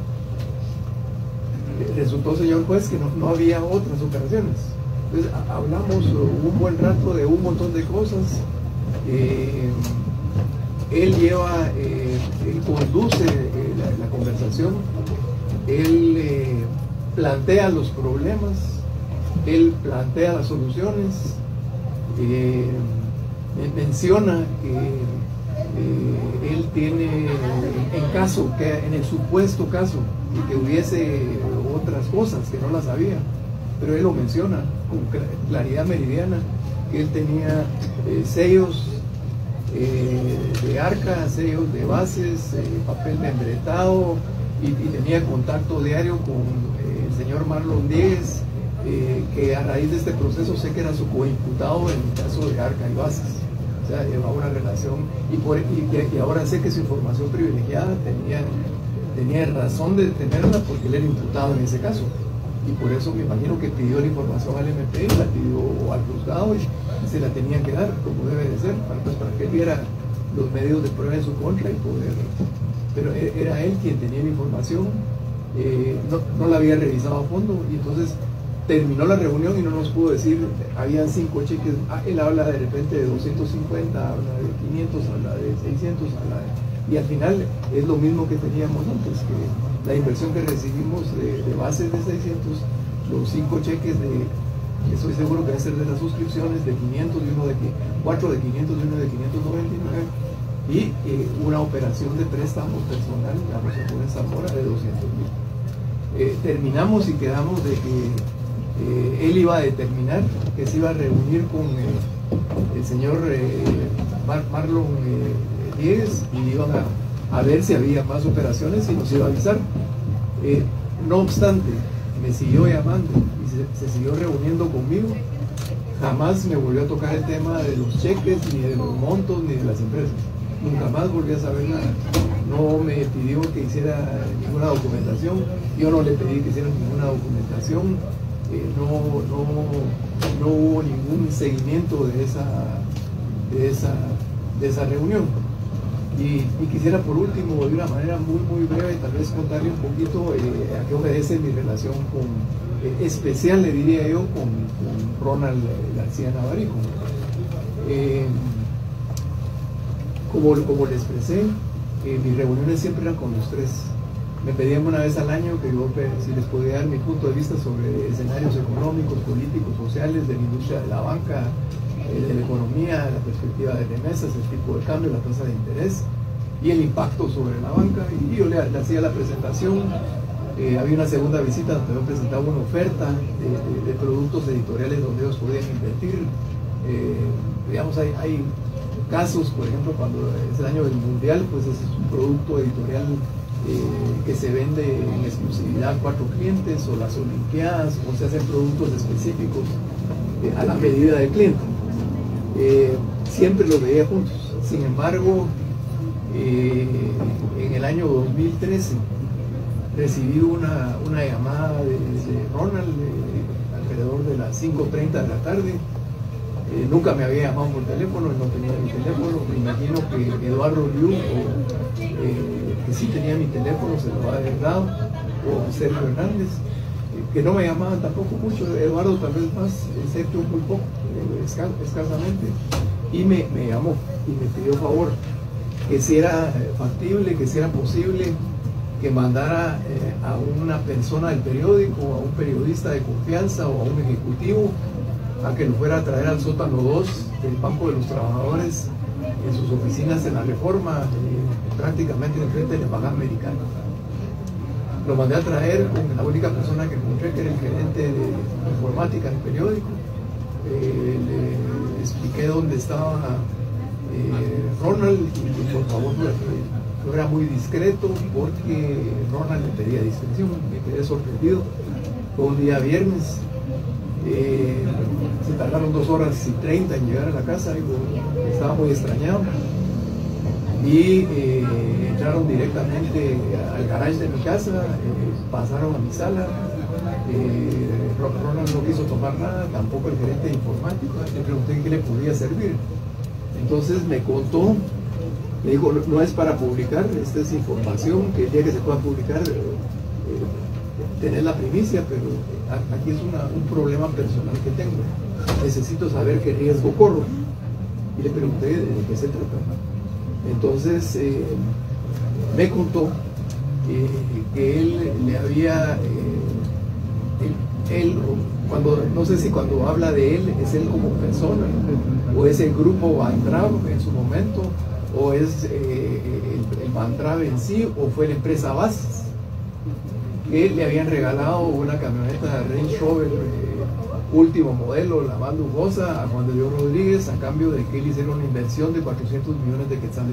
resultó, señor juez, que no, no había otras operaciones. Entonces a, hablamos un buen rato de un montón de cosas. Eh, él lleva, eh, él conduce eh, la, la conversación, él eh, plantea los problemas, él plantea las soluciones, eh, menciona que eh, él tiene, en caso, que en el supuesto caso, y que hubiese otras cosas que no las había, pero él lo menciona con claridad meridiana, que él tenía eh, sellos eh, de arca, sellos de bases, eh, papel membretado, y, y tenía contacto diario con eh, el señor Marlon Díez, eh, que a raíz de este proceso sé que era su coimputado en el caso de arca y bases. O sea, llevaba una relación, y, por, y, y ahora sé que su información privilegiada tenía tenía razón de tenerla porque él era imputado en ese caso, y por eso me imagino que pidió la información al M P, la pidió al juzgado y se la tenían que dar como debe de ser, para, pues, para que él viera los medios de prueba en su contra y poder, pero era él quien tenía la información, eh, no, no la había revisado a fondo, y entonces terminó la reunión y no nos pudo decir, habían cinco cheques, ah, él habla de repente de doscientos cincuenta, habla de quinientos, habla de seiscientos, habla de... Y al final es lo mismo que teníamos antes, que la inversión que recibimos de, de bases de seiscientos, los cinco cheques de, estoy seguro que va a ser de las suscripciones de quinientos y uno de que cuatro de quinientos y uno de quinientos noventa y nueve, y eh, una operación de préstamo personal, la Rosa Juárez Zamora, de doscientos mil. Eh, terminamos y quedamos de que eh, él iba a determinar que se iba a reunir con eh, el señor eh, Mar Marlon eh, Diegues, y iban a, a ver si había más operaciones y nos iba a avisar. Eh, no obstante, me siguió llamando y se, se siguió reuniendo conmigo. Jamás me volvió a tocar el tema de los cheques, ni de los montos, ni de las empresas. Nunca más volví a saber nada. No me pidió que hiciera ninguna documentación, yo no le pedí que hiciera ninguna documentación, eh, no, no, no hubo ningún seguimiento de esa, de esa, de esa reunión. Y, y quisiera por último, de una manera muy muy breve, tal vez contarle un poquito eh, a qué obedece mi relación con, eh, especial le diría yo, con, con Ronald García Navarijo. Eh, como, como le expresé, eh, mis reuniones siempre eran con los tres. Me pedían una vez al año que yo, si les podía dar mi punto de vista sobre escenarios económicos, políticos, sociales, de la industria de la banca, de la economía, la perspectiva de remesas, el tipo de cambio, la tasa de interés y el impacto sobre la banca. Y yo le, le hacía la presentación. Eh, había una segunda visita donde yo presentaba una oferta de, de, de productos editoriales donde ellos podían invertir. Eh, digamos, hay, hay casos, por ejemplo, cuando es el año del mundial, pues ese es un producto editorial eh, que se vende en exclusividad a cuatro clientes, o las olimpiadas, o se hacen productos específicos eh, a la medida del cliente. Eh, siempre los veía juntos. Sin embargo, eh, en el año dos mil trece recibí una, una llamada de, de Ronald eh, alrededor de las cinco treinta de la tarde. Eh, nunca me había llamado por teléfono, no tenía mi teléfono. Me imagino que Eduardo Liu, o, eh, que sí tenía mi teléfono, se lo ha dado, o Sergio Hernández, que no me llamaban tampoco mucho, Eduardo tal vez más, Sergio muy poco, eh, escas, escasamente, y me, me llamó y me pidió favor, que si era factible, que si era posible, que mandara eh, a una persona del periódico, a un periodista de confianza o a un ejecutivo, a que lo fuera a traer al sótano dos del Banco de los Trabajadores, en sus oficinas en la Reforma, eh, prácticamente enfrente de la Embajada Americana. Lo mandé a traer con la única persona que encontré, que era el gerente de informática del periódico. Eh, le expliqué dónde estaba eh, Ronald, y por favor no era muy discreto, porque Ronald le pedía discreción. Me quedé sorprendido. Fue un día viernes. Eh, se tardaron dos horas y treinta en llegar a la casa. Digo, estaba muy extrañado. Y eh, entraron directamente al garage de mi casa, eh, pasaron a mi sala. eh, Ronald no quiso tomar nada, tampoco el gerente de informática. Le pregunté qué le podía servir. Entonces me contó, me dijo, no es para publicar, esta es información que el día que se pueda publicar, eh, eh, tener la primicia, pero aquí es una, un problema personal que tengo. Necesito saber qué riesgo corro. Y le pregunté de qué se trata. Entonces eh, me contó eh, que él le había, eh, él, él, cuando, no sé si cuando habla de él es él como persona, o es el grupo Bandrav en su momento, o es eh, el, el Bandrav en sí, o fue la empresa Basis, que le habían regalado una camioneta Range Rover eh, último modelo, la más lujosa, a Juan de Dios Rodríguez, a cambio de que él hiciera una inversión de cuatrocientos millones de quetzales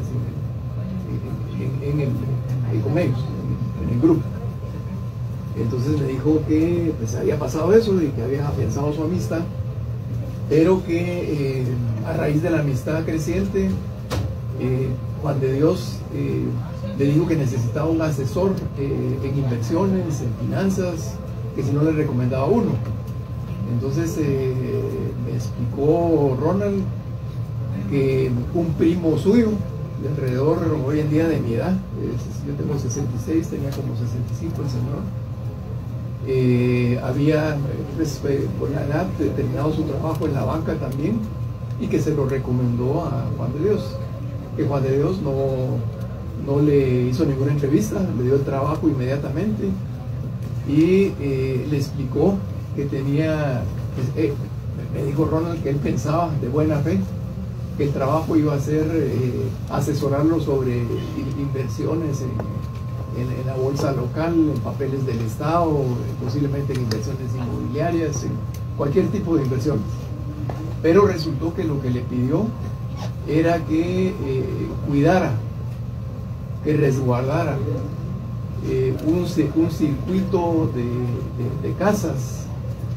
en, en, en, en, el, con ellos, en, en el grupo. Entonces me dijo que pues había pasado eso y que había afianzado su amistad, pero que eh, a raíz de la amistad creciente, eh, Juan de Dios eh, le dijo que necesitaba un asesor eh, en inversiones, en finanzas, que si no le recomendaba uno. Entonces eh, me explicó Ronald que un primo suyo, de alrededor hoy en día de mi edad, es, yo tengo sesenta y seis, tenía como sesenta y cinco el señor, eh, había pues, por la edad terminado su trabajo en la banca también, y que se lo recomendó a Juan de Dios, que Juan de Dios no, no le hizo ninguna entrevista, le dio el trabajo inmediatamente y eh, le explicó que tenía, eh, me dijo Ronald que él pensaba de buena fe que el trabajo iba a ser eh, asesorarlo sobre inversiones en, en, en la bolsa local, en papeles del Estado, posiblemente en inversiones inmobiliarias, en cualquier tipo de inversiones. Pero resultó que lo que le pidió era que eh, cuidara, que resguardara eh, un, un circuito de, de, de casas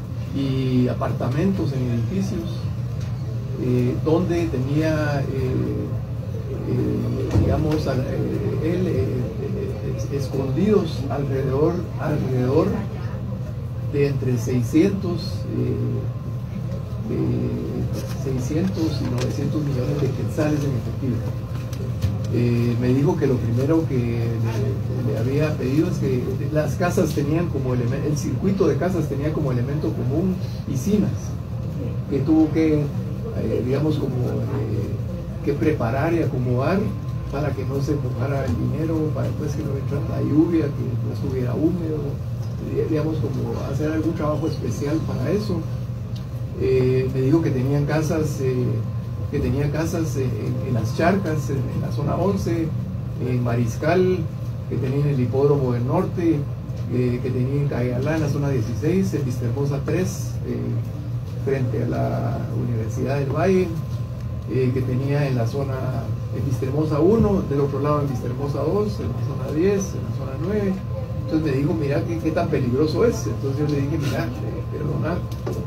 y apartamentos en edificios eh, donde tenía, eh, eh, digamos, eh, él eh, eh, escondidos alrededor, alrededor de entre seiscientos, eh, eh, seiscientos y novecientos millones de quetzales en efectivo. Eh, me dijo que lo primero que le, le había pedido es que las casas tenían como elemento, el circuito de casas tenía como elemento común piscinas, que tuvo que, eh, digamos, como eh, que preparar y acomodar para que no se mojara el dinero, para después que no entrara la lluvia, que no estuviera húmedo, digamos, como hacer algún trabajo especial para eso. Eh, me dijo que tenían casas eh, que tenía casas en, en las charcas, en, en la zona once, en Mariscal, que tenía en el hipódromo del norte, eh, que tenía en Cayalá, en la zona dieciséis, en Vistahermosa tres, eh, frente a la Universidad del Valle, eh, que tenía en la zona, en Vistahermosa uno, del otro lado en Vistahermosa dos, en la zona diez, en la zona nueve. Entonces me dijo, mira, ¿qué, qué tan peligroso es? Entonces yo le dije, mira, eh, perdona,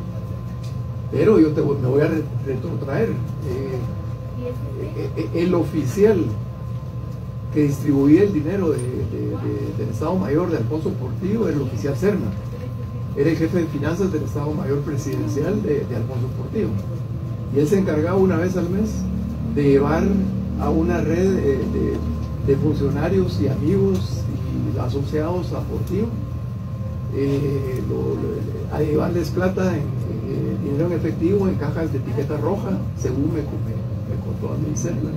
pero yo te, me voy a retrotraer. Eh, eh, eh, el oficial que distribuía el dinero de, de, de, del Estado Mayor de Alfonso Portillo era el oficial Serna, era el jefe de finanzas del Estado Mayor presidencial de, de Alfonso Portillo, y él se encargaba una vez al mes de llevar a una red de, de, de funcionarios y amigos y asociados a Portillo eh, lo, lo, a llevarles plata en Eh, dinero en efectivo en cajas de etiqueta roja, según me, me, me contó a mi Serna.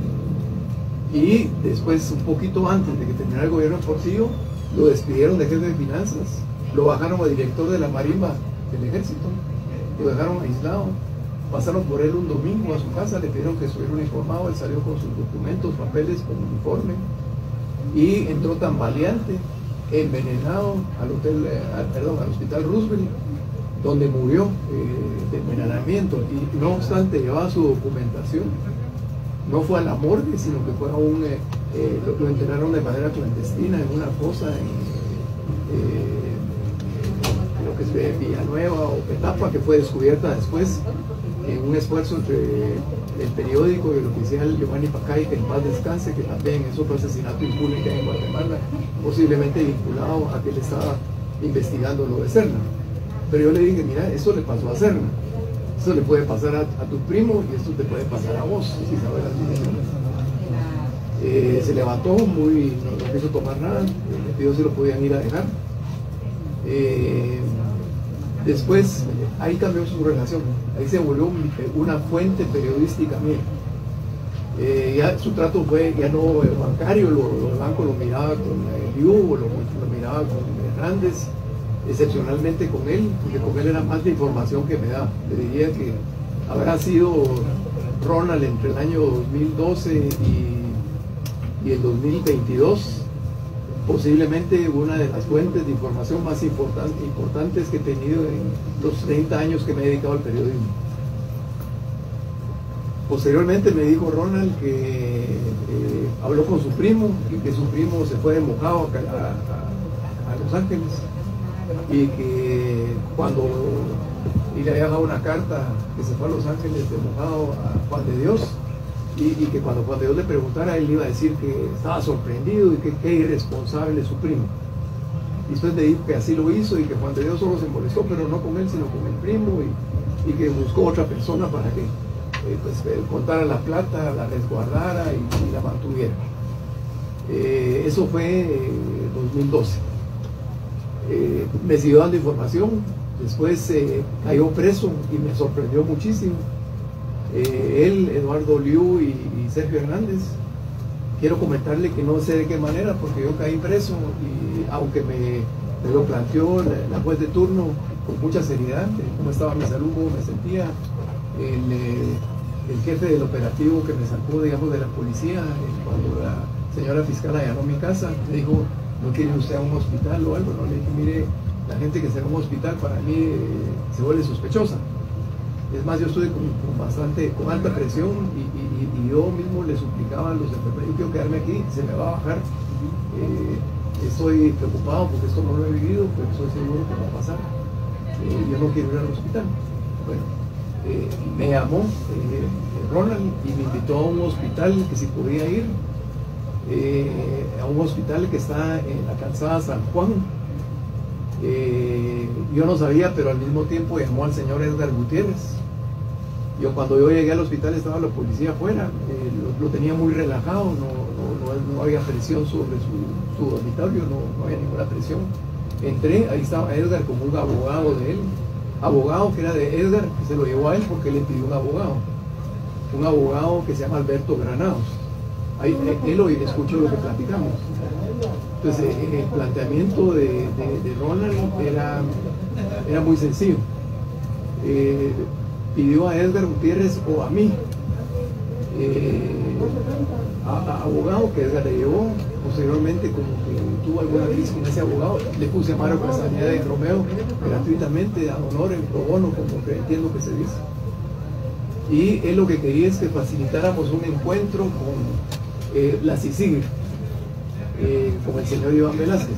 Y después, un poquito antes de que terminara el gobierno de Portillo, lo despidieron de jefe de finanzas, lo bajaron a director de la marimba del ejército, lo dejaron aislado, pasaron por él un domingo a su casa, le pidieron que estuviera uniformado, él salió con sus documentos, papeles, con uniforme, y entró tambaleante, envenenado al hotel, eh, al, perdón, al hospital Roosevelt, donde murió eh, de envenenamiento, y no obstante llevaba su documentación. No fue a la morgue, sino que fue a un, eh, eh, lo, lo enterraron de manera clandestina en una fosa en, eh, creo que es de Villanueva o Petapa, que fue descubierta después en un esfuerzo entre el periódico y el oficial Giovanni Pacay, que en paz descanse, que también es otro asesinato impune que hay en Guatemala, posiblemente vinculado a que él estaba investigando lo de Serna. Pero yo le dije, mira, esto le pasó a Serna, esto le puede pasar a, a tu primo y esto te puede pasar a vos, si sabes las direcciones. Eh, se levantó muy, no, no quiso tomar nada, le pidió si lo podían ir a dejar. Eh, después, ahí cambió su relación, ahí se volvió una fuente periodística mía. Eh, ya su trato fue ya no bancario, lo, lo, el banco lo miraba con el Liu, lo, lo miraba con Hernández, excepcionalmente con él, porque con él era más la información que me da. Le diría que habrá sido Ronald entre el año dos mil doce y, y el dos mil veintidós, posiblemente una de las fuentes de información más important, importantes que he tenido en los treinta años que me he dedicado al periodismo. Posteriormente me dijo Ronald que eh, habló con su primo y que su primo se fue de mojado a, a, a Los Ángeles, y que cuando y le había dejado una carta que se fue a Los Ángeles de mojado a Juan de Dios, y, y que cuando Juan de Dios le preguntara, él iba a decir que estaba sorprendido y que qué irresponsable su primo. Y después le dijo que así lo hizo y que Juan de Dios solo se molestó, pero no con él sino con el primo, y, y que buscó otra persona para que eh, pues, eh, contara la plata, la resguardara y, y la mantuviera. Eh, eso fue en eh, dos mil doce. Eh, me siguió dando información, después eh, cayó preso y me sorprendió muchísimo. Eh, él, Eduardo Liu y, y Sergio Hernández, quiero comentarle que no sé de qué manera, porque yo caí preso, y aunque me, me lo planteó la, la juez de turno con mucha seriedad, cómo estaba mi salud, cómo me sentía, el, eh, el jefe del operativo que me sacó, digamos, de la policía, eh, cuando la señora fiscal allanó mi casa, me dijo, ¿no quiere usted a un hospital o algo? No, le dije, mire, la gente que está en un hospital para mí eh, se vuelve sospechosa. Es más, yo estuve con, con bastante, con alta presión y, y, y yo mismo le suplicaba a los enfermeros, yo quiero quedarme aquí, se me va a bajar. Eh, estoy preocupado porque esto no lo he vivido, pero estoy seguro que va a pasar. Eh, yo no quiero ir al hospital. Bueno, eh, me llamó eh, Ronald y me invitó a un hospital que si podía ir, eh, a un hospital que está en la calzada San Juan. Eh, yo no sabía, pero al mismo tiempo llamó al señor Edgar Gutiérrez. Yo cuando yo llegué al hospital estaba la policía afuera, eh, lo, lo tenía muy relajado, no, no, no, no había presión sobre su, su dormitorio, no, no había ninguna presión. Entré, ahí estaba Edgar como un abogado de él, abogado que era de Edgar, que se lo llevó a él porque le pidió un abogado, un abogado que se llama Alberto Granados. Ahí, él hoy escuchó lo que platicamos. Entonces eh, el planteamiento de, de, de Ronald era, era muy sencillo. Eh, pidió a Edgar Gutiérrez o a mí, eh, a, a abogado que Edgar le llevó. Posteriormente, como que tuvo alguna crisis con ese abogado, le puse a Mario Castañeda de Romeo gratuitamente, a honor, en pro bono, como que entiendo que se dice. Y él lo que quería es que facilitáramos un encuentro con eh, la C I C I G, eh, con el señor Iván Velázquez.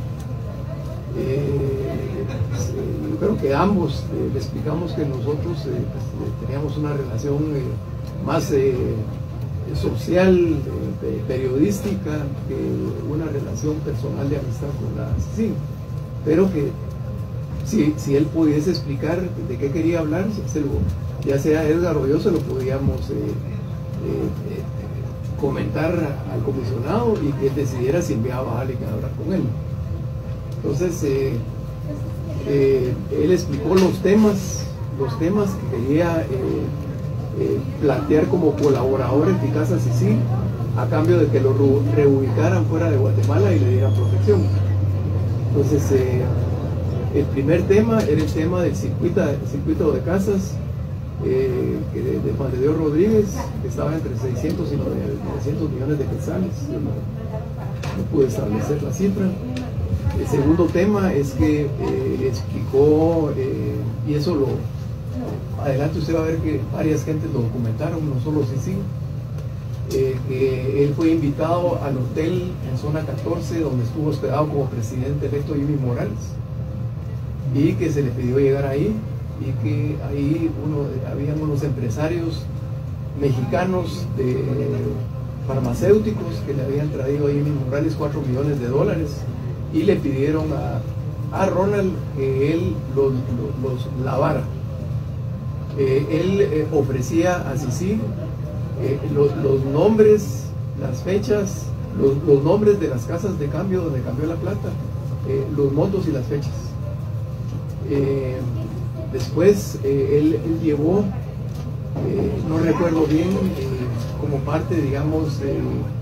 Eh, yo creo que ambos eh, le explicamos que nosotros eh, pues, teníamos una relación eh, más eh, social, eh, periodística, que una relación personal de amistad con la C I C I G, pero que si, si él pudiese explicar de qué quería hablar, se lo, ya sea Edgar o yo, se lo podíamos eh, eh, eh, comentar al comisionado y que él decidiera si enviaba a alguien a hablar con él. Entonces eh, eh, él explicó los temas, los temas que quería eh, eh, plantear como colaborador eficaz a C I C I G, a cambio de que lo reubicaran fuera de Guatemala y le dieran protección. Entonces eh, el primer tema era el tema del circuito, el circuito de casas eh, que de, de Juan de Dios Rodríguez, que estaba entre seiscientos y novecientos millones de quetzales. Yo no, no pude establecer la cifra. El segundo tema es que eh, explicó, eh, y eso lo, adelante usted va a ver que varias gentes lo documentaron, no solo C I C I G, eh, que él fue invitado al hotel en zona catorce, donde estuvo hospedado como presidente electo Jimmy Morales, y que se le pidió llegar ahí, y que ahí uno, habían unos empresarios mexicanos de farmacéuticos que le habían traído a Jimmy Morales cuatro millones de dólares, y le pidieron a, a Ronald que él los, los, los lavara. Eh, él eh, ofrecía a C I C I G eh, los, los nombres, las fechas, los, los nombres de las casas de cambio donde cambió la plata, eh, los montos y las fechas. Eh, después eh, él, él llevó, eh, no recuerdo bien, eh, como parte, digamos, eh,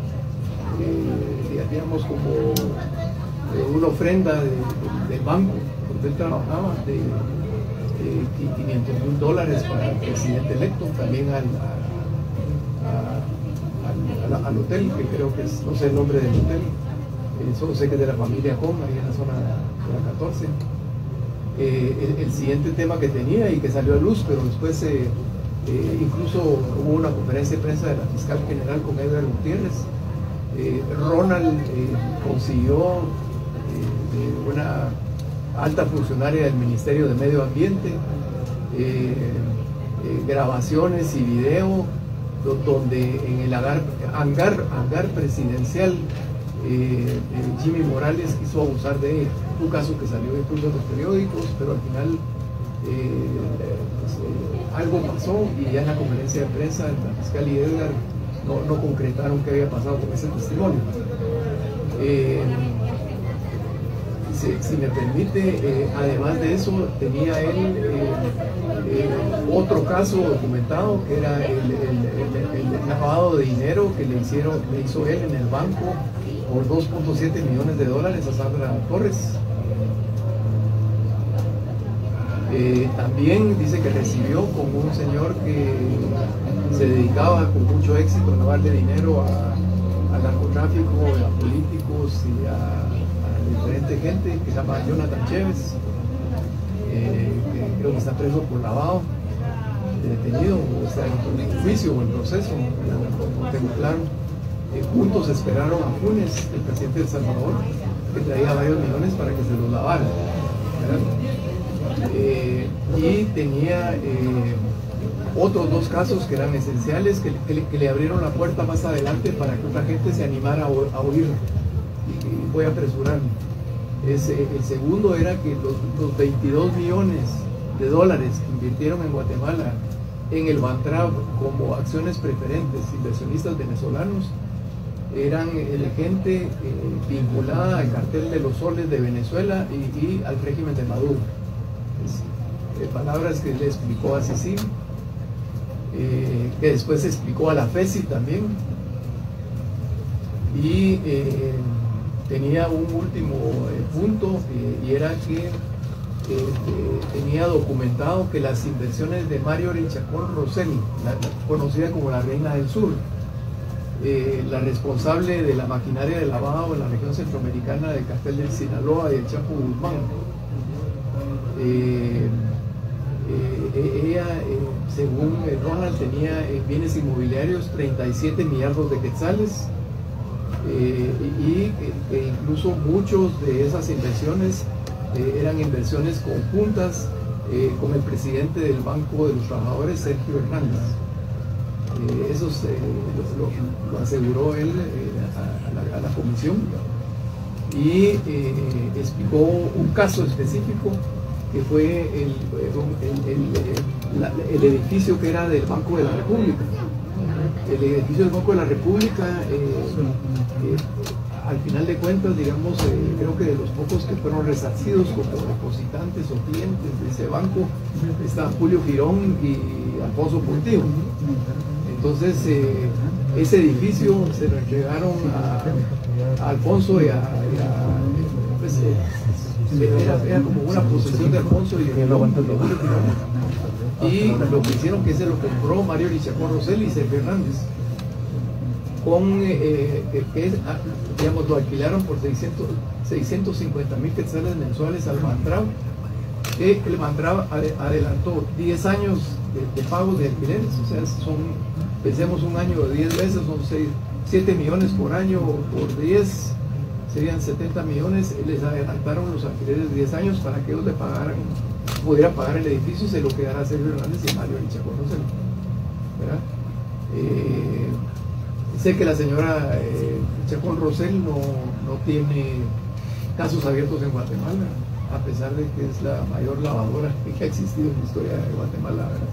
eh, digamos como una ofrenda de, de, del banco donde él trabajaba de, de quinientos mil dólares para el presidente electo, también al, a, a, al, al hotel, que creo que es, no sé el nombre del hotel, eh, solo sé que es de la familia Con, ahí en la zona de la catorce. Eh, el, el siguiente tema que tenía y que salió a luz, pero después eh, eh, incluso hubo una conferencia de prensa de la fiscal general con Edgar Gutiérrez. eh, Ronald eh, consiguió eh, una alta funcionaria del Ministerio de Medio Ambiente eh, eh, grabaciones y video donde en el hangar, hangar, hangar presidencial eh, eh, Jimmy Morales quiso abusar de ella. Un caso que salió incluso en los periódicos, pero al final eh, pues, eh, algo pasó y ya en la conferencia de prensa la fiscal y Edgar no, no concretaron qué había pasado con ese testimonio. Eh, si, si me permite, eh, además de eso, tenía él eh, eh, otro caso documentado que era el, el, el, el lavado de dinero que le, hicieron, le hizo él en el banco por dos punto siete millones de dólares a Sandra Torres. Eh, también dice que recibió con un señor que se dedicaba con mucho éxito a lavarle dinero a, al narcotráfico, a políticos y a, a diferente gente, que se llama Jonathan Chévez, eh, que creo que está preso por lavado, detenido, o está en juicio o en proceso, no tengo claro. Eh, juntos esperaron a Funes, el presidente de El Salvador, que traía varios millones para que se los lavara. Eh, y tenía eh, otros dos casos que eran esenciales, que, que, que le abrieron la puerta más adelante para que otra gente se animara a, a oír. Y, y voy a apresurarme. Ese, el segundo era que los, los veintidós millones de dólares que invirtieron en Guatemala en el Bantrab como acciones preferentes, inversionistas venezolanos, eran de gente eh, vinculada al cartel de los soles de Venezuela y, y al régimen de Maduro. Es, eh, palabras que le explicó a Sisi, eh, que después se explicó a la FESI también, y eh, tenía un último eh, punto, eh, y era que eh, tenía documentado que las inversiones de Marjorie Chacón Rosell, la, la, conocida como la Reina del Sur, Eh, la responsable de la maquinaria de lavado en la región centroamericana del cartel del Sinaloa y del Chapo Guzmán. Eh, eh, ella, eh, según Ronald, tenía eh, bienes inmobiliarios treinta y siete millardos de quetzales, eh, y que incluso muchos de esas inversiones eh, eran inversiones conjuntas eh, con el presidente del Banco de los Trabajadores, Sergio Hernández. Eh, eso se, lo, lo, lo aseguró él eh, a, a, la, a la comisión, y eh, explicó un caso específico que fue el, el, el, la, el edificio que era del Banco de la República. El edificio del Banco de la República, eh, eh, al final de cuentas, digamos, eh, creo que de los pocos que fueron resarcidos como depositantes o clientes de ese banco está Julio Girón y Alfonso Portillo. Entonces, eh, ese edificio se lo entregaron a, a Alfonso y a... Y a pues, eh, era, era como una posesión de Alfonso y de Julio Girón. Y lo que hicieron, que se lo compró Marjorie Chacón Rosell y Sergio Hernández, con, eh, que, digamos, lo alquilaron por seiscientos cincuenta mil quetzales mensuales al Bantrab, que el Bantrab adelantó diez años de, de pagos de alquileres, o sea, son, pensemos un año de diez meses, son siete millones por año, por diez serían setenta millones, les adelantaron los alquileres de diez años para que ellos le pagaran, pudieran pagar el edificio y se lo quedara Sergio Hernández y Marjorie Chacón Rosell, ¿verdad? Eh, sé que la señora eh, Chacón Rosell no, no tiene casos abiertos en Guatemala, a pesar de que es la mayor lavadora que ha existido en la historia de Guatemala, ¿verdad?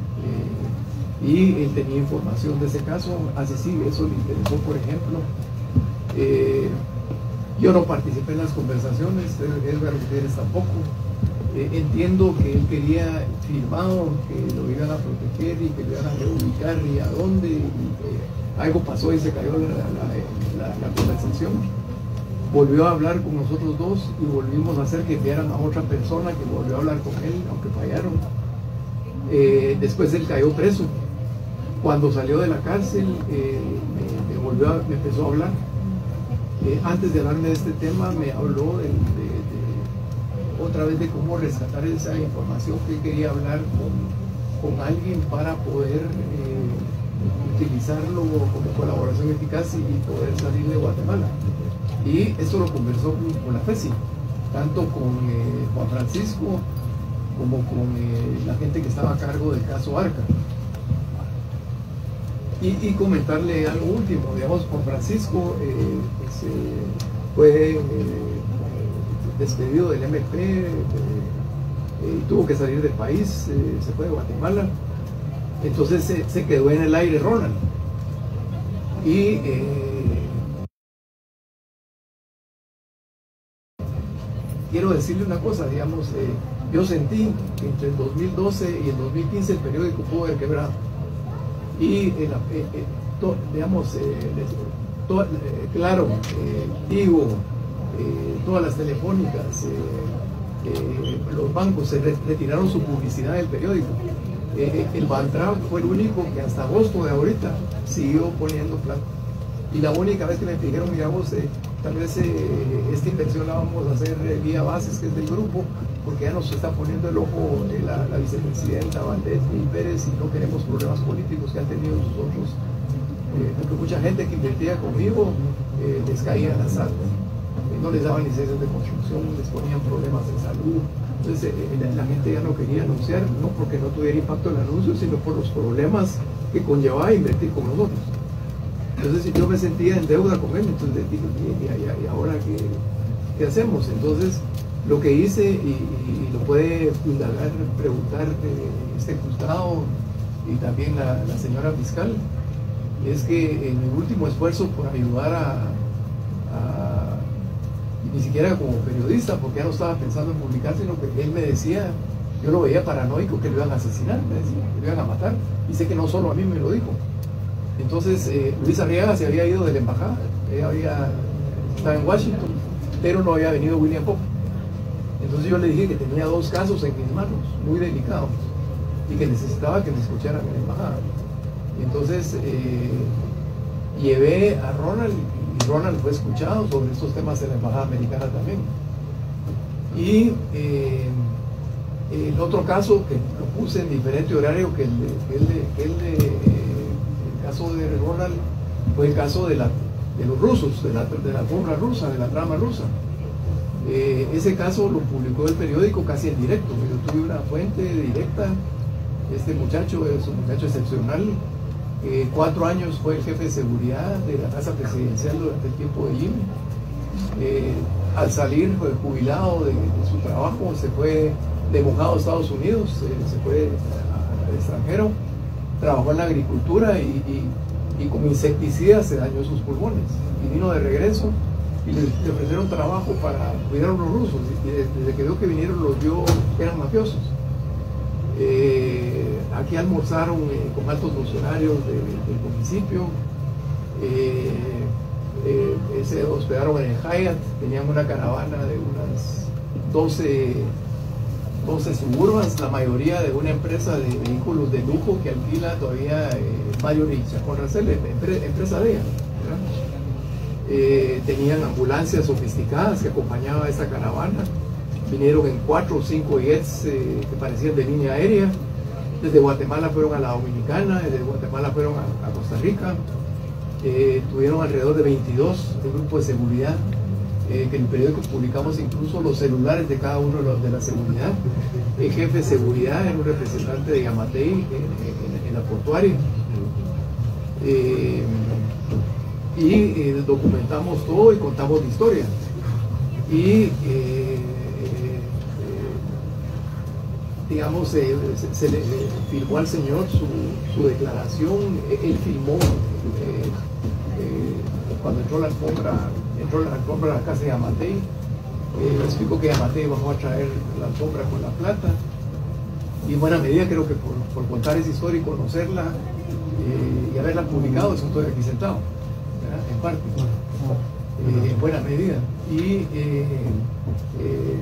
Eh, y él tenía información de ese caso, así sí, eso le interesó, por ejemplo. Eh, yo no participé en las conversaciones, Edgar Gutiérrez tampoco. Eh, entiendo que él quería firmado, que lo iban a proteger y que lo iban a reubicar y a dónde, y que algo pasó y se cayó la, la, la, la conversación. Volvió a hablar con nosotros dos y volvimos a hacer que enviaran a otra persona que volvió a hablar con él, aunque fallaron. Eh, después él cayó preso. Cuando salió de la cárcel, eh, me, me, volvió a, me empezó a hablar. Eh, antes de hablarme de este tema, me habló de, de, de, otra vez de cómo rescatar esa información, que quería hablar con, con alguien para poder eh, utilizarlo como colaboración eficaz y, y poder salir de Guatemala. Y esto lo conversó con, con la FESI, tanto con eh, Juan Francisco como con eh, la gente que estaba a cargo del caso Arca. Y, y comentarle algo último, digamos, Juan Francisco eh, pues, eh, fue eh, despedido del M P, eh, eh, tuvo que salir del país, eh, se fue de Guatemala, entonces se, se quedó en el aire Ronald. Y eh, quiero decirle una cosa, digamos, eh, yo sentí que entre el dos mil doce y el dos mil quince el periódico pudo haber quebrado. Y, eh, eh, eh, to, digamos, eh, to, eh, claro, eh, digo, eh, todas las telefónicas, eh, eh, los bancos se re retiraron su publicidad del periódico. Eh, el Bantra fue el único que hasta agosto de ahorita siguió poniendo plata. Y la única vez que me dijeron, mira vos, eh, tal vez eh, esta inversión la vamos a hacer eh, vía Bases, que es del grupo, porque ya nos está poniendo el ojo eh, la, la vicepresidenta Valdés y Pérez, y no queremos problemas políticos que han tenido sus otros. Eh, porque mucha gente que invertía conmigo eh, les caía las armas, eh, no les daban licencias de construcción, les ponían problemas de salud. Entonces eh, la, la gente ya no quería anunciar, no porque no tuviera impacto el anuncio, sino por los problemas que conllevaba invertir con nosotros. Entonces yo me sentía en deuda con él, entonces le dije, ¿y, y, y ahora qué, qué hacemos? Entonces lo que hice, y, y lo puede indagar, preguntar eh, este Gustavo y también la, la señora fiscal, es que en mi último esfuerzo por ayudar a, a ni siquiera como periodista, porque ya no estaba pensando en publicar, sino que él me decía, yo lo veía paranoico, que lo iban a asesinar, me decía, que lo iban a matar, y sé que no solo a mí me lo dijo. Entonces eh, Luis Arriaga se había ido de la embajada, ella había, estaba en Washington, pero no había venido William Pope. Entonces yo le dije que tenía dos casos en mis manos, muy delicados, y que necesitaba que me escucharan en la embajada. Entonces eh, llevé a Ronald, y Ronald fue escuchado sobre estos temas en la embajada americana también. Y eh, el otro caso que lo puse en diferente horario que el de, que el de, que el de el caso de Ronald fue el caso de, la, de los rusos, de la, de la alfombra rusa, de la trama rusa. Eh, ese caso lo publicó el periódico casi en directo. Yo tuve una fuente directa. Este muchacho es un muchacho excepcional. Eh, cuatro años fue el jefe de seguridad de la casa presidencial durante el tiempo de Jimmy. Eh, al salir, fue jubilado de, de su trabajo, se fue de mojado a Estados Unidos, eh, se fue al extranjero, trabajó en la agricultura y, y, y con insecticidas se dañó sus pulmones. Y vino de regreso y le, le ofrecieron trabajo para cuidar a los rusos. Y desde, desde que vio que vinieron, los vio que eran mafiosos. Eh, aquí almorzaron eh, con altos funcionarios de, del municipio, eh, eh, se hospedaron en el Hyatt, tenían una caravana de unas doce, doce suburbas, la mayoría de una empresa de vehículos de lujo que alquila todavía eh, Mario Richa con Racel, empre, empresa de ella. Eh, tenían ambulancias sofisticadas que acompañaban a esta caravana. Vinieron en cuatro o cinco jets eh, que parecían de línea aérea. Desde Guatemala fueron a la Dominicana, desde Guatemala fueron a, a Costa Rica. Eh, tuvieron alrededor de veintidós de grupos de seguridad, eh, que en el periódico publicamos incluso los celulares de cada uno de, los, de la seguridad. El jefe de seguridad era un representante de Yamatei en, en, en la portuaria. Eh, y eh, documentamos todo y contamos la historia. Y eh, digamos, eh, se, se le eh, filmó al señor su, su declaración. Él filmó eh, eh, cuando entró la alfombra, entró la alfombra a la casa de Yamatei. Eh, le explicó que Yamatei bajó a traer la alfombra con la plata. Y en buena medida creo que por, por contar esa historia y conocerla eh, y haberla publicado, eso estoy aquí sentado, ¿verdad? En parte, eh, en buena medida. Y eh, eh,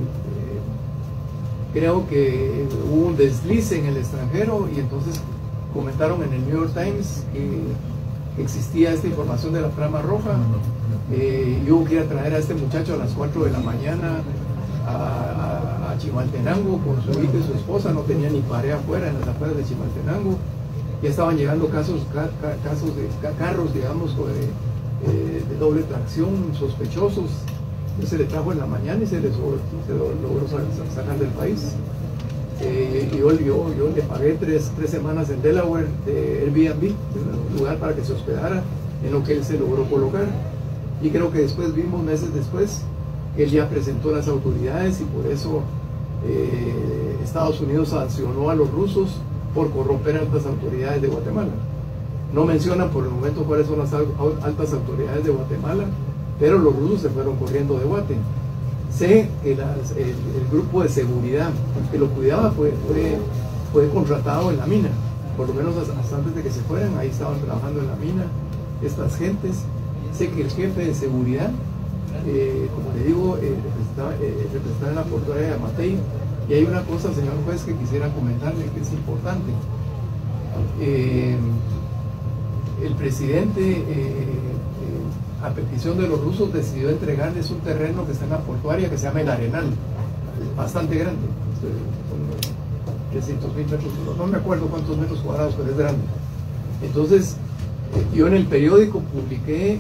creo que hubo un deslice en el extranjero y entonces comentaron en el New York Times que existía esta información de la trama roja. Eh, y hubo que ir a traer a este muchacho a las cuatro de la mañana a, a, a Chimaltenango con su hija y su esposa. No tenía ni pared afuera, en las afueras de Chimaltenango. Ya estaban llegando casos, ca, ca, casos de ca, carros, digamos, de, eh, de doble tracción, sospechosos. Se le trajo en la mañana y se, les, se lo logró sacar del país. Eh, yo, yo, yo le pagué tres, tres semanas en Delaware de Airbnb, un lugar para que se hospedara, en lo que él se logró colocar. Y creo que después vimos, meses después, que él ya presentó a las autoridades y por eso eh, Estados Unidos sancionó a los rusos por corromper a altas autoridades de Guatemala. No mencionan por el momento cuáles son las altas autoridades de Guatemala, pero los rusos se fueron corriendo de Guate. Sé que las, el, el grupo de seguridad que lo cuidaba fue, fue, fue contratado en la mina, por lo menos hasta antes de que se fueran, ahí estaban trabajando en la mina estas gentes. Sé que el jefe de seguridad eh, como le digo, eh, representaba, eh, representaba en la portuaria de Amatei. Y hay una cosa, señor juez, que quisiera comentarle que es importante. Eh, el presidente, eh, eh, a petición de los rusos, decidió entregarles un terreno que está en la portuaria que se llama El Arenal, bastante grande, son trescientos mil metros, no me acuerdo cuántos metros cuadrados, pero es grande. Entonces, eh, yo en el periódico publiqué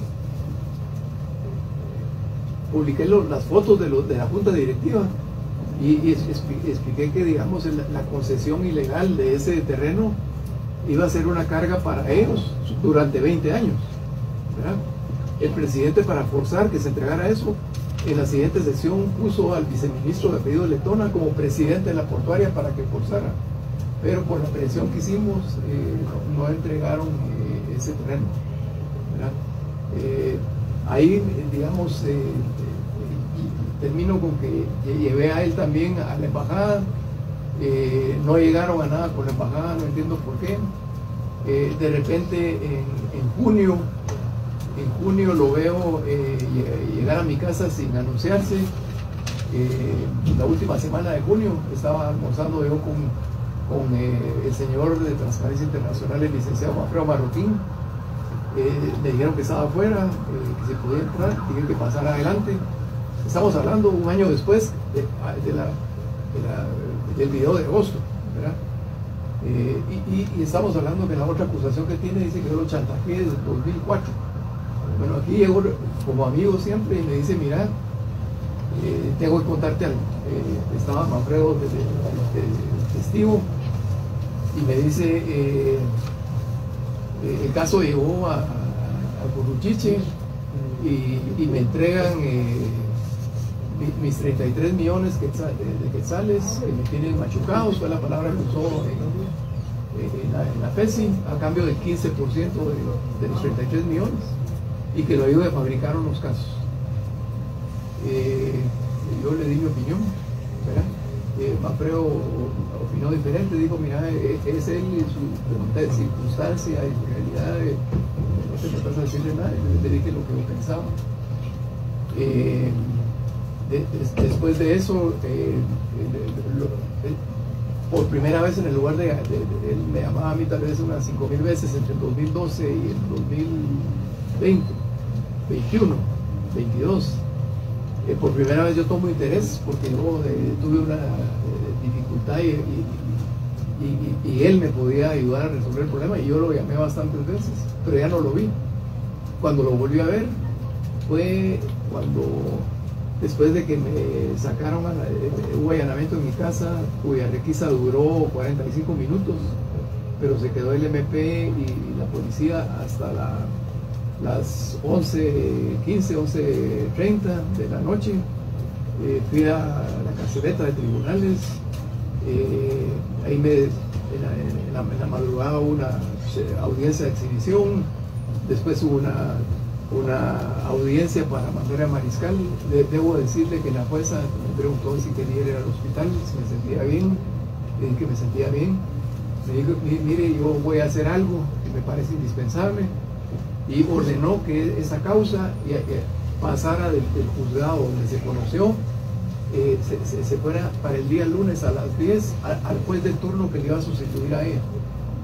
publiqué lo, las fotos de, lo, de la junta directiva y, y expliqué que, digamos, la, la concesión ilegal de ese terreno iba a ser una carga para ellos durante veinte años, ¿verdad? El presidente, para forzar que se entregara eso, en la siguiente sesión puso al viceministro de apellido Letona como presidente de la portuaria para que forzara, pero por la presión que hicimos eh, no, no entregaron eh, ese terreno, ¿verdad? Eh, ahí, digamos, eh, eh, termino con que llevé a él también a la embajada. Eh, no llegaron a nada con la embajada, no entiendo por qué. Eh, de repente en, en junio en junio lo veo eh, llegar a mi casa sin anunciarse. Eh, la última semana de junio estaba almorzando yo con, con eh, el señor de Transparencia Internacional, el licenciado Alfredo Marroquín. Eh, me dijeron que estaba afuera, eh, que se podía entrar, dije que pasara adelante. Estamos hablando un año después de, de la, de la del video de agosto, ¿verdad? Eh, y, y, y estamos hablando que la otra acusación que tiene dice que yo lo chantajeé desde el dos mil cuatro. Bueno, aquí llego como amigo siempre y me dice, mira, eh, tengo que contarte algo. Eh, estaba Manfredo de, de, de testigo y me dice, eh, eh, el caso llegó a, a, a Curruchiche y, y me entregan eh, mis treinta y tres millones de quetzales que me tienen machucados, fue la palabra que usó en, en, la, en la FESI, a cambio del quince por ciento de, de los treinta y tres millones, y que lo ayude a fabricar unos casos. Eh, yo le di mi opinión, ¿verdad? Eh, Manfredo opinó diferente, dijo, mira, es él y su circunstancia y su realidad, eh, no te tratas de decirle nada, le dije lo que yo pensaba. Eh, De, de, después de eso, eh, eh, lo, eh, por primera vez en el lugar de, de, de él me llamaba a mí tal vez unas cinco mil veces entre el dos mil doce y el dos mil veinte, veintiuno, veintidós. Eh, por primera vez yo tomo interés porque yo eh, tuve una eh, dificultad y, y, y, y él me podía ayudar a resolver el problema y yo lo llamé bastantes veces, pero ya no lo vi. Cuando lo volví a ver fue cuando, después de que me sacaron, a la, hubo allanamiento en mi casa, cuya requisa duró cuarenta y cinco minutos, pero se quedó el M P y la policía hasta la, las once quince, once treinta de la noche. Eh, fui a la carceleta de tribunales, eh, ahí me, en, la, en, la, en la madrugada hubo una audiencia de exhibición, después hubo una una audiencia para mandar a Mariscal. De, debo decirle que la jueza me preguntó si quería ir al hospital, si me sentía bien, le dije que me sentía bien, me dijo, mire, yo voy a hacer algo que me parece indispensable, y ordenó que esa causa y, eh, pasara del, del juzgado donde se conoció, eh, se, se, se fuera para el día lunes a las diez a, al juez del turno que le iba a sustituir a ella.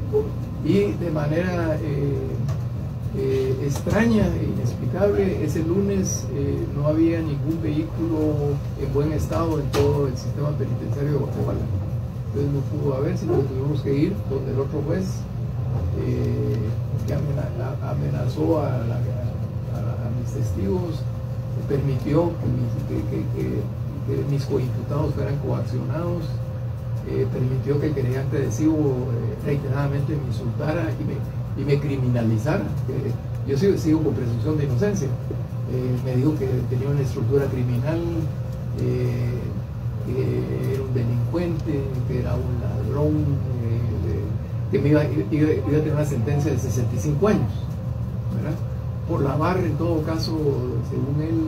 Y de manera eh, Eh, extraña e inexplicable, ese lunes eh, no había ningún vehículo en buen estado en todo el sistema penitenciario de Guatemala. Entonces no pudo haber, sino que tuvimos que ir donde el otro juez eh, que amenazó a, la, a, a mis testigos, permitió que mis, que, que, que, que mis coimputados fueran coaccionados, eh, permitió que el querellante adhesivo eh, reiteradamente me insultara y me y me criminalizara. Eh, yo sigo, sigo con presunción de inocencia. Eh, me dijo que tenía una estructura criminal, eh, que era un delincuente, que era un ladrón, eh, que me iba, iba, iba a tener una sentencia de sesenta y cinco años, ¿verdad? Por lavar, en todo caso, según él,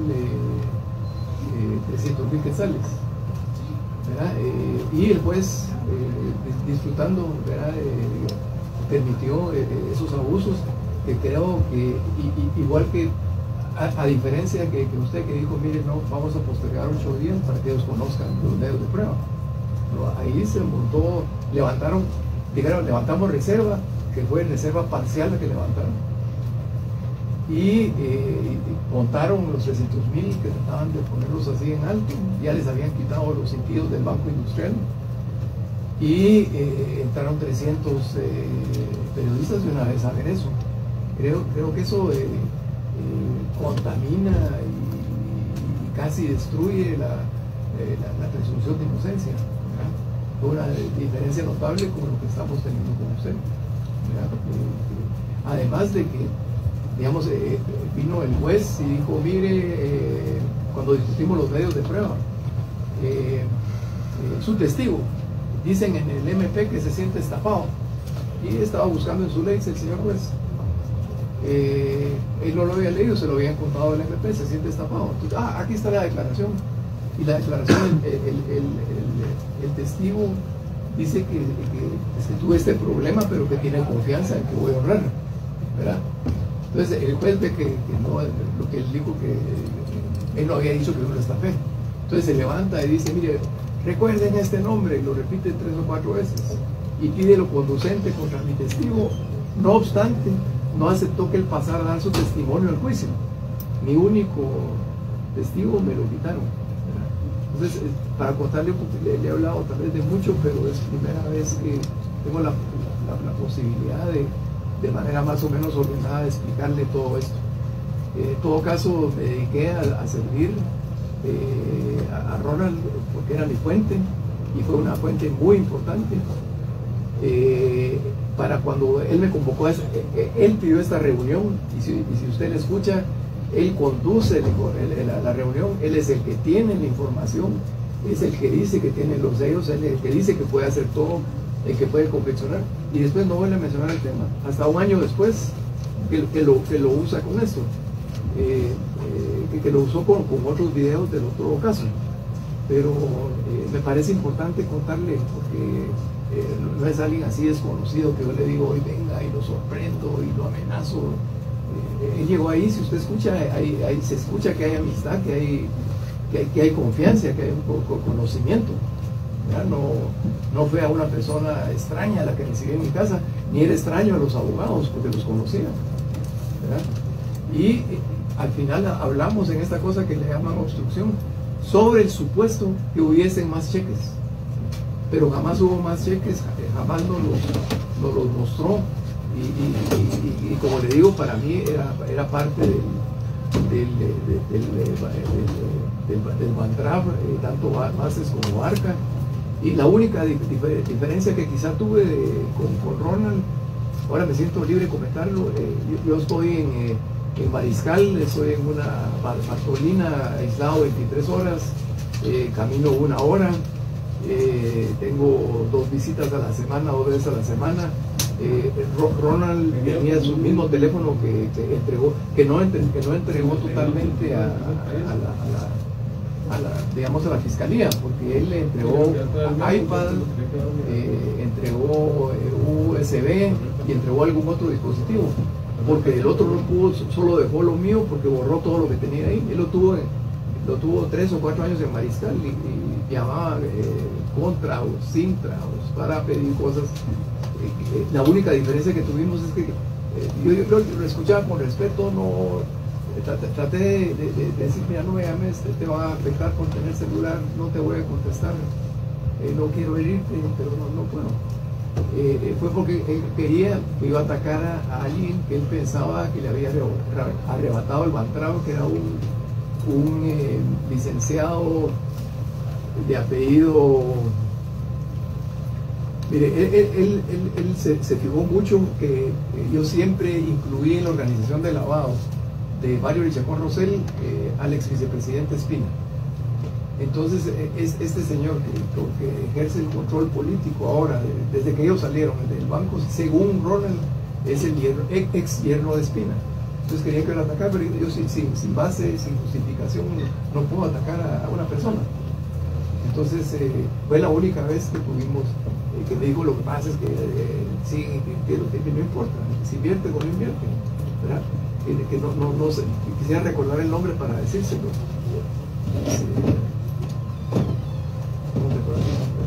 eh, eh, trescientos mil quetzales, ¿verdad? Eh, y el juez, eh, disfrutando, ¿verdad? Eh, permitió eh, esos abusos que creo que, y, y, igual que a, a diferencia que, que usted que dijo, mire, no, vamos a postergar ocho días para que ellos conozcan los medios de prueba. No, ahí se montó, levantaron, dijeron, levantamos reserva, que fue reserva parcial la que levantaron. Y, eh, y montaron los trescientos mil que trataban de ponerlos así en alto, ya les habían quitado los sentidos del Banco Industrial. Y eh, entraron trescientos eh, periodistas de una vez a ver eso. Creo, creo que eso eh, eh, contamina y, y casi destruye la, eh, la, la presunción de inocencia. ¿Verdad? Una diferencia notable con lo que estamos teniendo con usted. Eh, además de que, digamos, eh, vino el juez y dijo, mire, eh, cuando discutimos los medios de prueba, eh, eh, su testigo, dicen en el M P que se siente estafado, y estaba buscando en su ley el señor juez. Eh, él no lo había leído, se lo habían contado el M P, se siente estafado. Entonces, ah, aquí está la declaración. Y la declaración, el, el, el, el, el testigo dice que, que, que tuve este problema, pero que tiene confianza en que voy a honrar, ¿verdad? Entonces el juez ve que, que no, lo que él dijo, que él no había dicho que no lo estafé. Entonces se levanta y dice, mire, recuerden este nombre, y lo repite tres o cuatro veces, y pide lo conducente contra mi testigo. No obstante, no aceptó que él pasara a dar su testimonio al juicio. Mi único testigo me lo quitaron. Entonces, para contarle un poco, le, le he hablado tal vez de mucho, pero es primera vez que tengo la, la, la posibilidad de, de manera más o menos ordenada, de explicarle todo esto. Eh, en todo caso, me dediqué a, a servir eh, a, a Ronald, porque era mi fuente, y fue una fuente muy importante. Eh, para cuando él me convocó, a esa, eh, él pidió esta reunión, y si, y si usted le escucha, él conduce el, el, la, la reunión, él es el que tiene la información, es el que dice que tiene los sellos, él es el que dice que puede hacer todo, el que puede confeccionar, y después no vuelve a mencionar el tema, hasta un año después que, que, lo, que lo usa con esto, eh, eh, que, que lo usó con, con otros videos del otro caso. Pero eh, me parece importante contarle, porque eh, no es alguien así desconocido que yo le digo hoy venga y lo sorprendo y lo amenazo. Él llegó ahí, si usted escucha, hay, hay, se escucha que hay amistad, que hay, que hay, que hay confianza, que hay un poco conocimiento. No, no fue a una persona extraña a la que recibí en mi casa, ni era extraño a los abogados, porque los conocía. ¿Verdad? Y al final hablamos en esta cosa que le llaman obstrucción, sobre el supuesto que hubiesen más cheques. Pero jamás hubo más cheques, jamás nos los, nos los mostró. Y, y, y, y como le digo, para mí era, era parte del, del, del, del, del, del, del Bantrap, eh, tanto Bases como Arca. Y la única dif diferencia que quizá tuve de, con, con Ronald, ahora me siento libre de comentarlo, eh, yo, yo estoy en, eh, en Mariscal, estoy en una Bartolina, aislado veintitrés horas, eh, camino una hora, eh, tengo dos visitas a la semana, dos veces a la semana. Eh, Ronald tenía su mismo teléfono que, que entregó, que no, entre, que no entregó totalmente a, a, a, la, a, la, a la, digamos, a la fiscalía, porque él le entregó iPad, eh, entregó U S B y entregó algún otro dispositivo, porque el otro no pudo, solo dejó lo mío porque borró todo lo que tenía ahí. Él lo tuvo, lo tuvo tres o cuatro años en Mariscal y, y llamaba eh, contra o Sintra o para pedir cosas. La única diferencia que tuvimos es que eh, yo, yo, yo lo escuchaba con respeto, no traté, traté de, de, de decir, mira, no me llames, te, te va a afectar por tener celular, no te voy a contestar, eh, no quiero herirte, pero no, no puedo. Eh, fue porque él quería que iba a atacar a, a alguien que él pensaba que le había arrebatado el Bantrap, que era un, un eh, licenciado de apellido. Mire, él, él, él, él, él se, se fijó mucho que eh, yo siempre incluí en la organización de lavado de Mario Richacón Rosell eh, al ex vicepresidente Espina. Entonces, eh, es este señor que, que ejerce el control político ahora, de, desde que ellos salieron del banco, según Ronald, es el yerno, ex yerno de Espina. Entonces quería que lo atacara, pero yo sin, sin, sin base, sin justificación, no puedo atacar a, a una persona. Entonces, eh, fue la única vez que tuvimos, eh, que me dijo, lo que pasa es que, eh, sí, que, que, que no importa, si invierte o no invierte, ¿verdad? que, que no, no, no sé, quisiera recordar el nombre para decírselo. Sí. No recuerdo el nombre.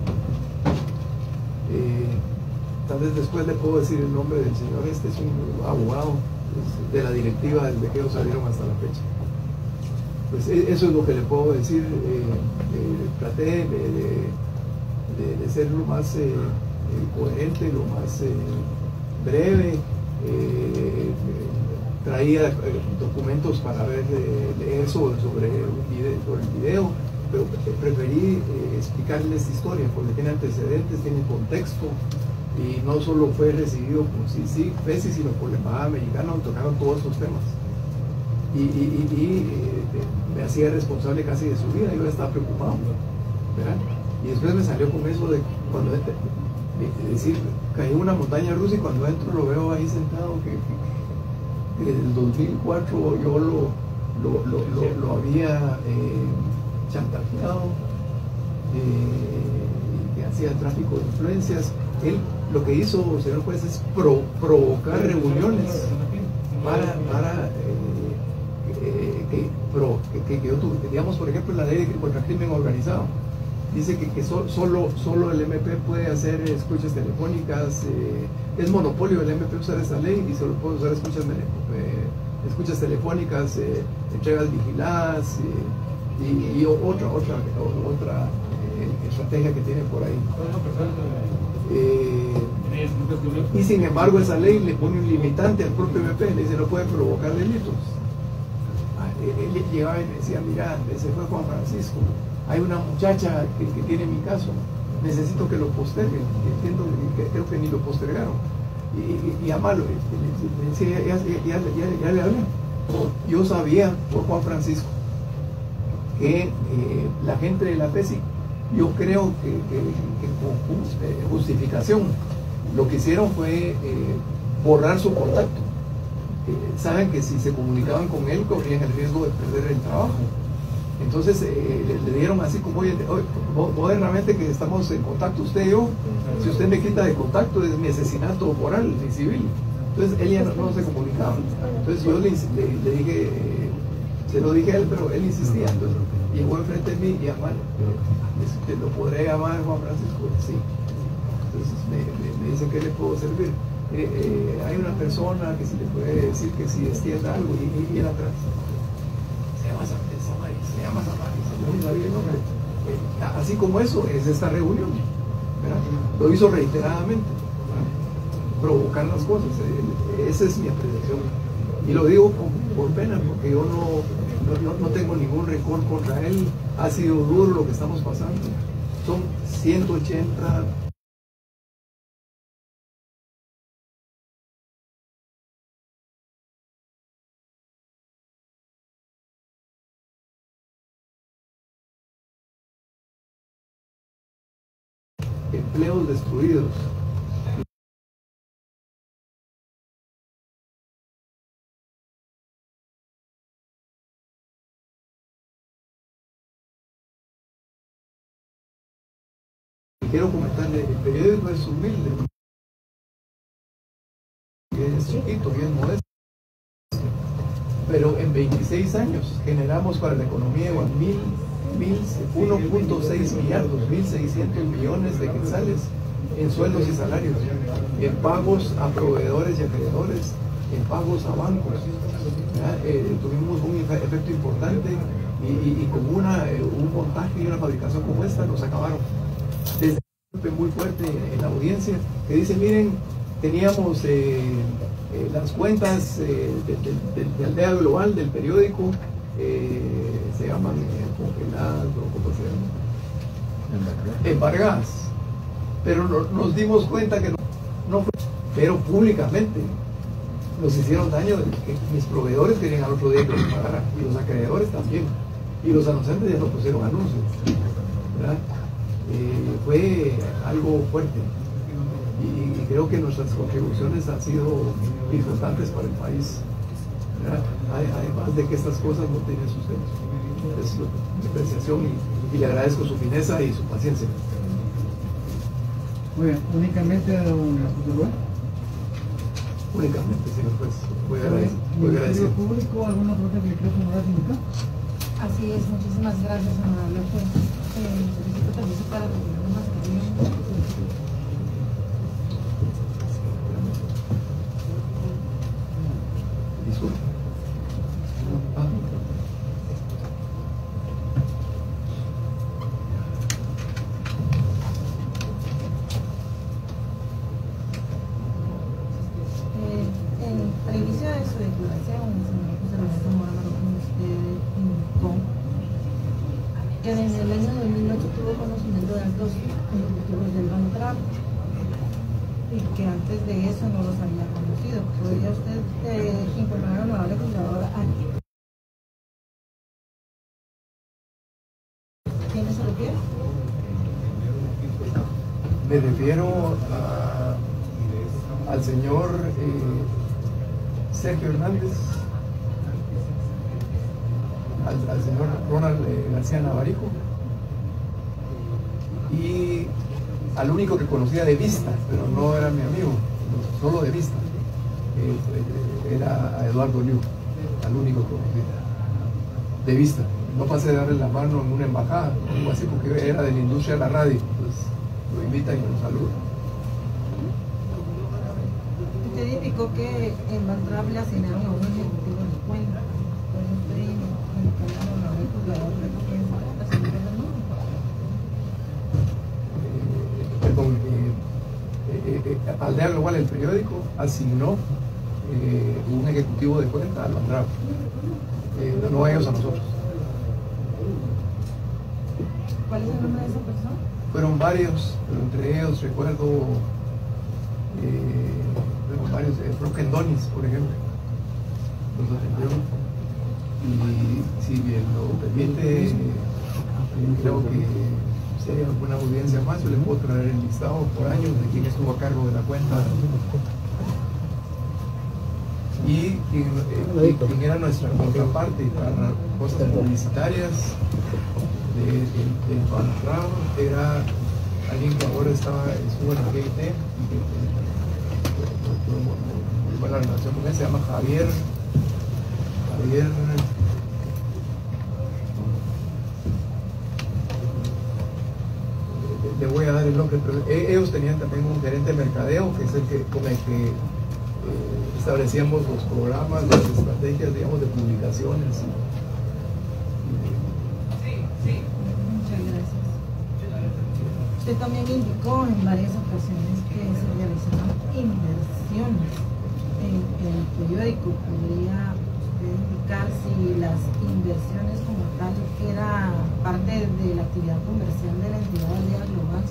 Eh, tal vez después le puedo decir el nombre del señor. Este es un abogado de la directiva desde que ellos salieron hasta la fecha. Pues eso es lo que le puedo decir. Eh, eh, traté de, de, de, de ser lo más eh, coherente, lo más eh, breve. Eh, traía eh, documentos para ver de, de eso sobre, un video, sobre el video, pero preferí eh, explicarles esta historia porque tiene antecedentes, tiene contexto. Y no solo fue recibido por sí, sí, Fesi, sino por la Embajada Mexicana, donde tocaron todos esos temas. Y, y, y, y eh, me hacía responsable casi de su vida, yo estaba preocupado, ¿verdad? Y después me salió con eso de cuando de, de, de decir, caí en una montaña rusa y cuando entro lo veo ahí sentado, que, que, que desde el dos mil cuatro yo lo, lo, lo, lo, lo había eh, chantajeado, eh, que hacía tráfico de influencias. Él lo que hizo, señor juez, es pro, provocar reuniones para, para eh, eh, que, pro, que, que yo tuve, digamos, por ejemplo, la ley contra el crimen organizado. Dice que, que so, solo, solo el M P puede hacer escuchas telefónicas, eh, es monopolio del M P usar esa ley y solo puede usar escuchas, eh, escuchas telefónicas, eh, entregas vigiladas eh, y, y otra, otra, otra eh, estrategia que tiene por ahí. Eh, y sin embargo esa ley le pone un limitante al propio M P, le dice no puede provocar delitos. Ah, él, él llegaba y me decía, mira, se fue Juan Francisco, hay una muchacha que, que tiene mi caso, necesito que lo posterguen. Entiendo que creo que ni lo postergaron. Y, y, y a malo, le decía, ya, ya, ya, ya, ya le hablé. Yo sabía por Juan Francisco que eh, la gente de la Fesi, yo creo que, que, que con justificación lo que hicieron fue eh, borrar su contacto. Eh, saben que si se comunicaban con él corrían el riesgo de perder el trabajo. Entonces eh, le, le dieron así como, oye, oye, modernamente que estamos en contacto usted y yo, si usted me quita de contacto es mi asesinato moral y civil. Entonces él ya no, no se comunicaba. Entonces yo le, le, le dije, eh, se lo dije a él, pero él insistía. Entonces llegó enfrente de mí y a mano, ¿te lo podré llamar Juan Francisco? Sí. Entonces me, me, me dice que le puedo servir. Eh, eh, hay una persona que se le puede decir que si extienda algo y, y, y él atrás. Se llama Samari, se llama Samari, yo no sabía el nombre. Eh, así como eso es esta reunión, ¿verdad? Lo hizo reiteradamente, ¿verdad? Provocar las cosas, eh, esa es mi apreciación. Y lo digo por, por pena, porque yo no, no, no tengo ningún rencor contra él. Ha sido duro lo que estamos pasando. Son ciento ochenta empleos destruidos. Quiero comentarle, el periódico es humilde, es chiquito, bien modesto, pero en veintiséis años generamos para la economía de mil, mil, uno punto seis millardos, mil seiscientos millones de quetzales en sueldos y salarios, en pagos a proveedores y acreedores, en pagos a bancos. Eh, tuvimos un efecto importante y, y, y con una, eh, un montaje y una fabricación como esta nos acabaron. Desde muy fuerte en la audiencia que dice, miren, teníamos eh, eh, las cuentas eh, de, de, de, de Aldea Global del periódico, eh, se llaman eh, congeladas o ¿cómo se llama? Embargadas, pero no, nos dimos cuenta que no, no fue, pero públicamente nos hicieron daño, que mis proveedores querían al otro día que los pagara, y los acreedores también, y los anunciantes ya no pusieron anuncios, ¿verdad? Eh, fue algo fuerte y, y creo que nuestras contribuciones han sido importantes para el país, ¿verdad? Además de que estas cosas no tienen sustento. Es mi apreciación y, y le agradezco su fineza y su paciencia. Muy bien, únicamente don Luis. Únicamente, señor juez. Voy a agradecer. Voy a ¿Ministerio agradecer. Público, alguna pregunta que le quiera formular al sindicato? Así es, muchísimas gracias, honorable juez. Eh, solicito permiso para retirar una mascarilla. Disculpe. Ah. Eh, en- al inicio de su declaración, señor José Lorenzo Mora Marroquín, usted indicó que en el año dos mil ocho tuvo conocimiento de actos ejecutivos del Bantrap y que antes de eso no los había conocido. ¿Podría usted eh, informar al honorable juzgador a quiénes se refiere? Me refiero a- al señor eh, Sergio Hernández, al, al señor Ronald eh, García Navarijo y al único que conocía de vista, pero no era mi amigo, solo de vista, eh, era a Eduardo Liu, al único que conocía de vista. No pasé de darle la mano en una embajada o algo así, porque era de la industria de la radio, pues lo invitan y lo saludan. Usted indicó que en Bantrap le asignaron a un ejecutivo de cuenta. ¿Puede usted indicar al honorable juzgador de quién fue la señora del mundo? Eh, perdón, eh, eh, eh, Aldea Global, el periódico, asignó eh, un ejecutivo de cuenta al Bantrap, eh, no ellos a nosotros. ¿Cuál es el nombre de esa persona? Fueron varios, pero entre ellos recuerdo eh, fueron varios, eh, Broken Donis, por ejemplo, los atendieron. Y si bien lo permite, eh, creo que si hay alguna audiencia más, yo le puedo traer el listado por años de quién estuvo a cargo de la cuenta y quién, eh, quién era nuestra contraparte para cosas publicitarias del de, de Bantrap. Era alguien que ahora estaba, estuvo en la G I T y que tuvo muy buena relación con él, se llama Javier Javier le voy a dar el nombre, pero ellos tenían también un gerente de mercadeo que es el que, con el que eh, establecíamos los programas, las estrategias, digamos, de publicaciones. Muchas gracias. Usted también indicó en varias ocasiones que se realizaron inversiones en, en el periódico. ¿Podría usted indicar si las inversiones como tal era parte de la actividad comercial de la entidad Aldea Global?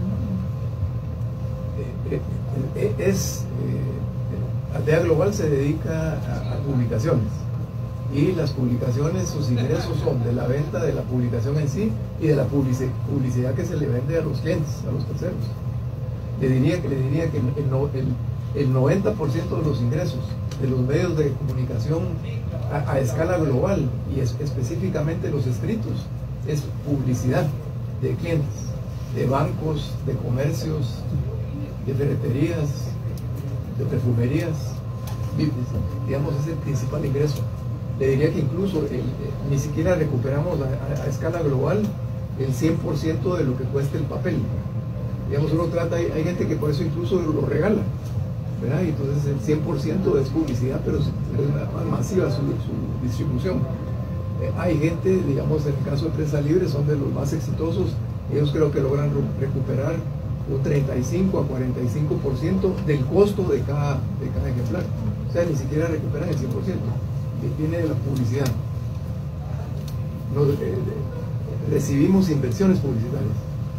Eh, eh, eh, es eh, Aldea Global se dedica a, a publicaciones y las publicaciones, sus ingresos son de la venta de la publicación en sí y de la publici publicidad que se le vende a los clientes, a los terceros. Le diría que, le diría que el, el, el noventa por ciento de los ingresos de los medios de comunicación a, a escala global y es, específicamente los escritos es publicidad de clientes, de bancos, de comercios, de ferreterías, de perfumerías, digamos, es el principal ingreso. Le diría que incluso el, eh, ni siquiera recuperamos a, a, a escala global el cien por ciento de lo que cuesta el papel. Digamos, uno trata, hay, hay gente que por eso incluso lo regala, ¿verdad? Y entonces el cien por ciento es publicidad, pero es más masiva su, su distribución. Eh, hay gente, digamos, en el caso de Prensa Libre, son de los más exitosos, ellos creo que logran recuperar un treinta y cinco a cuarenta y cinco por ciento del costo de cada, de cada ejemplar. O sea, ni siquiera recuperan el cien por ciento. Viene de la publicidad. Nos, eh, recibimos inversiones publicitarias.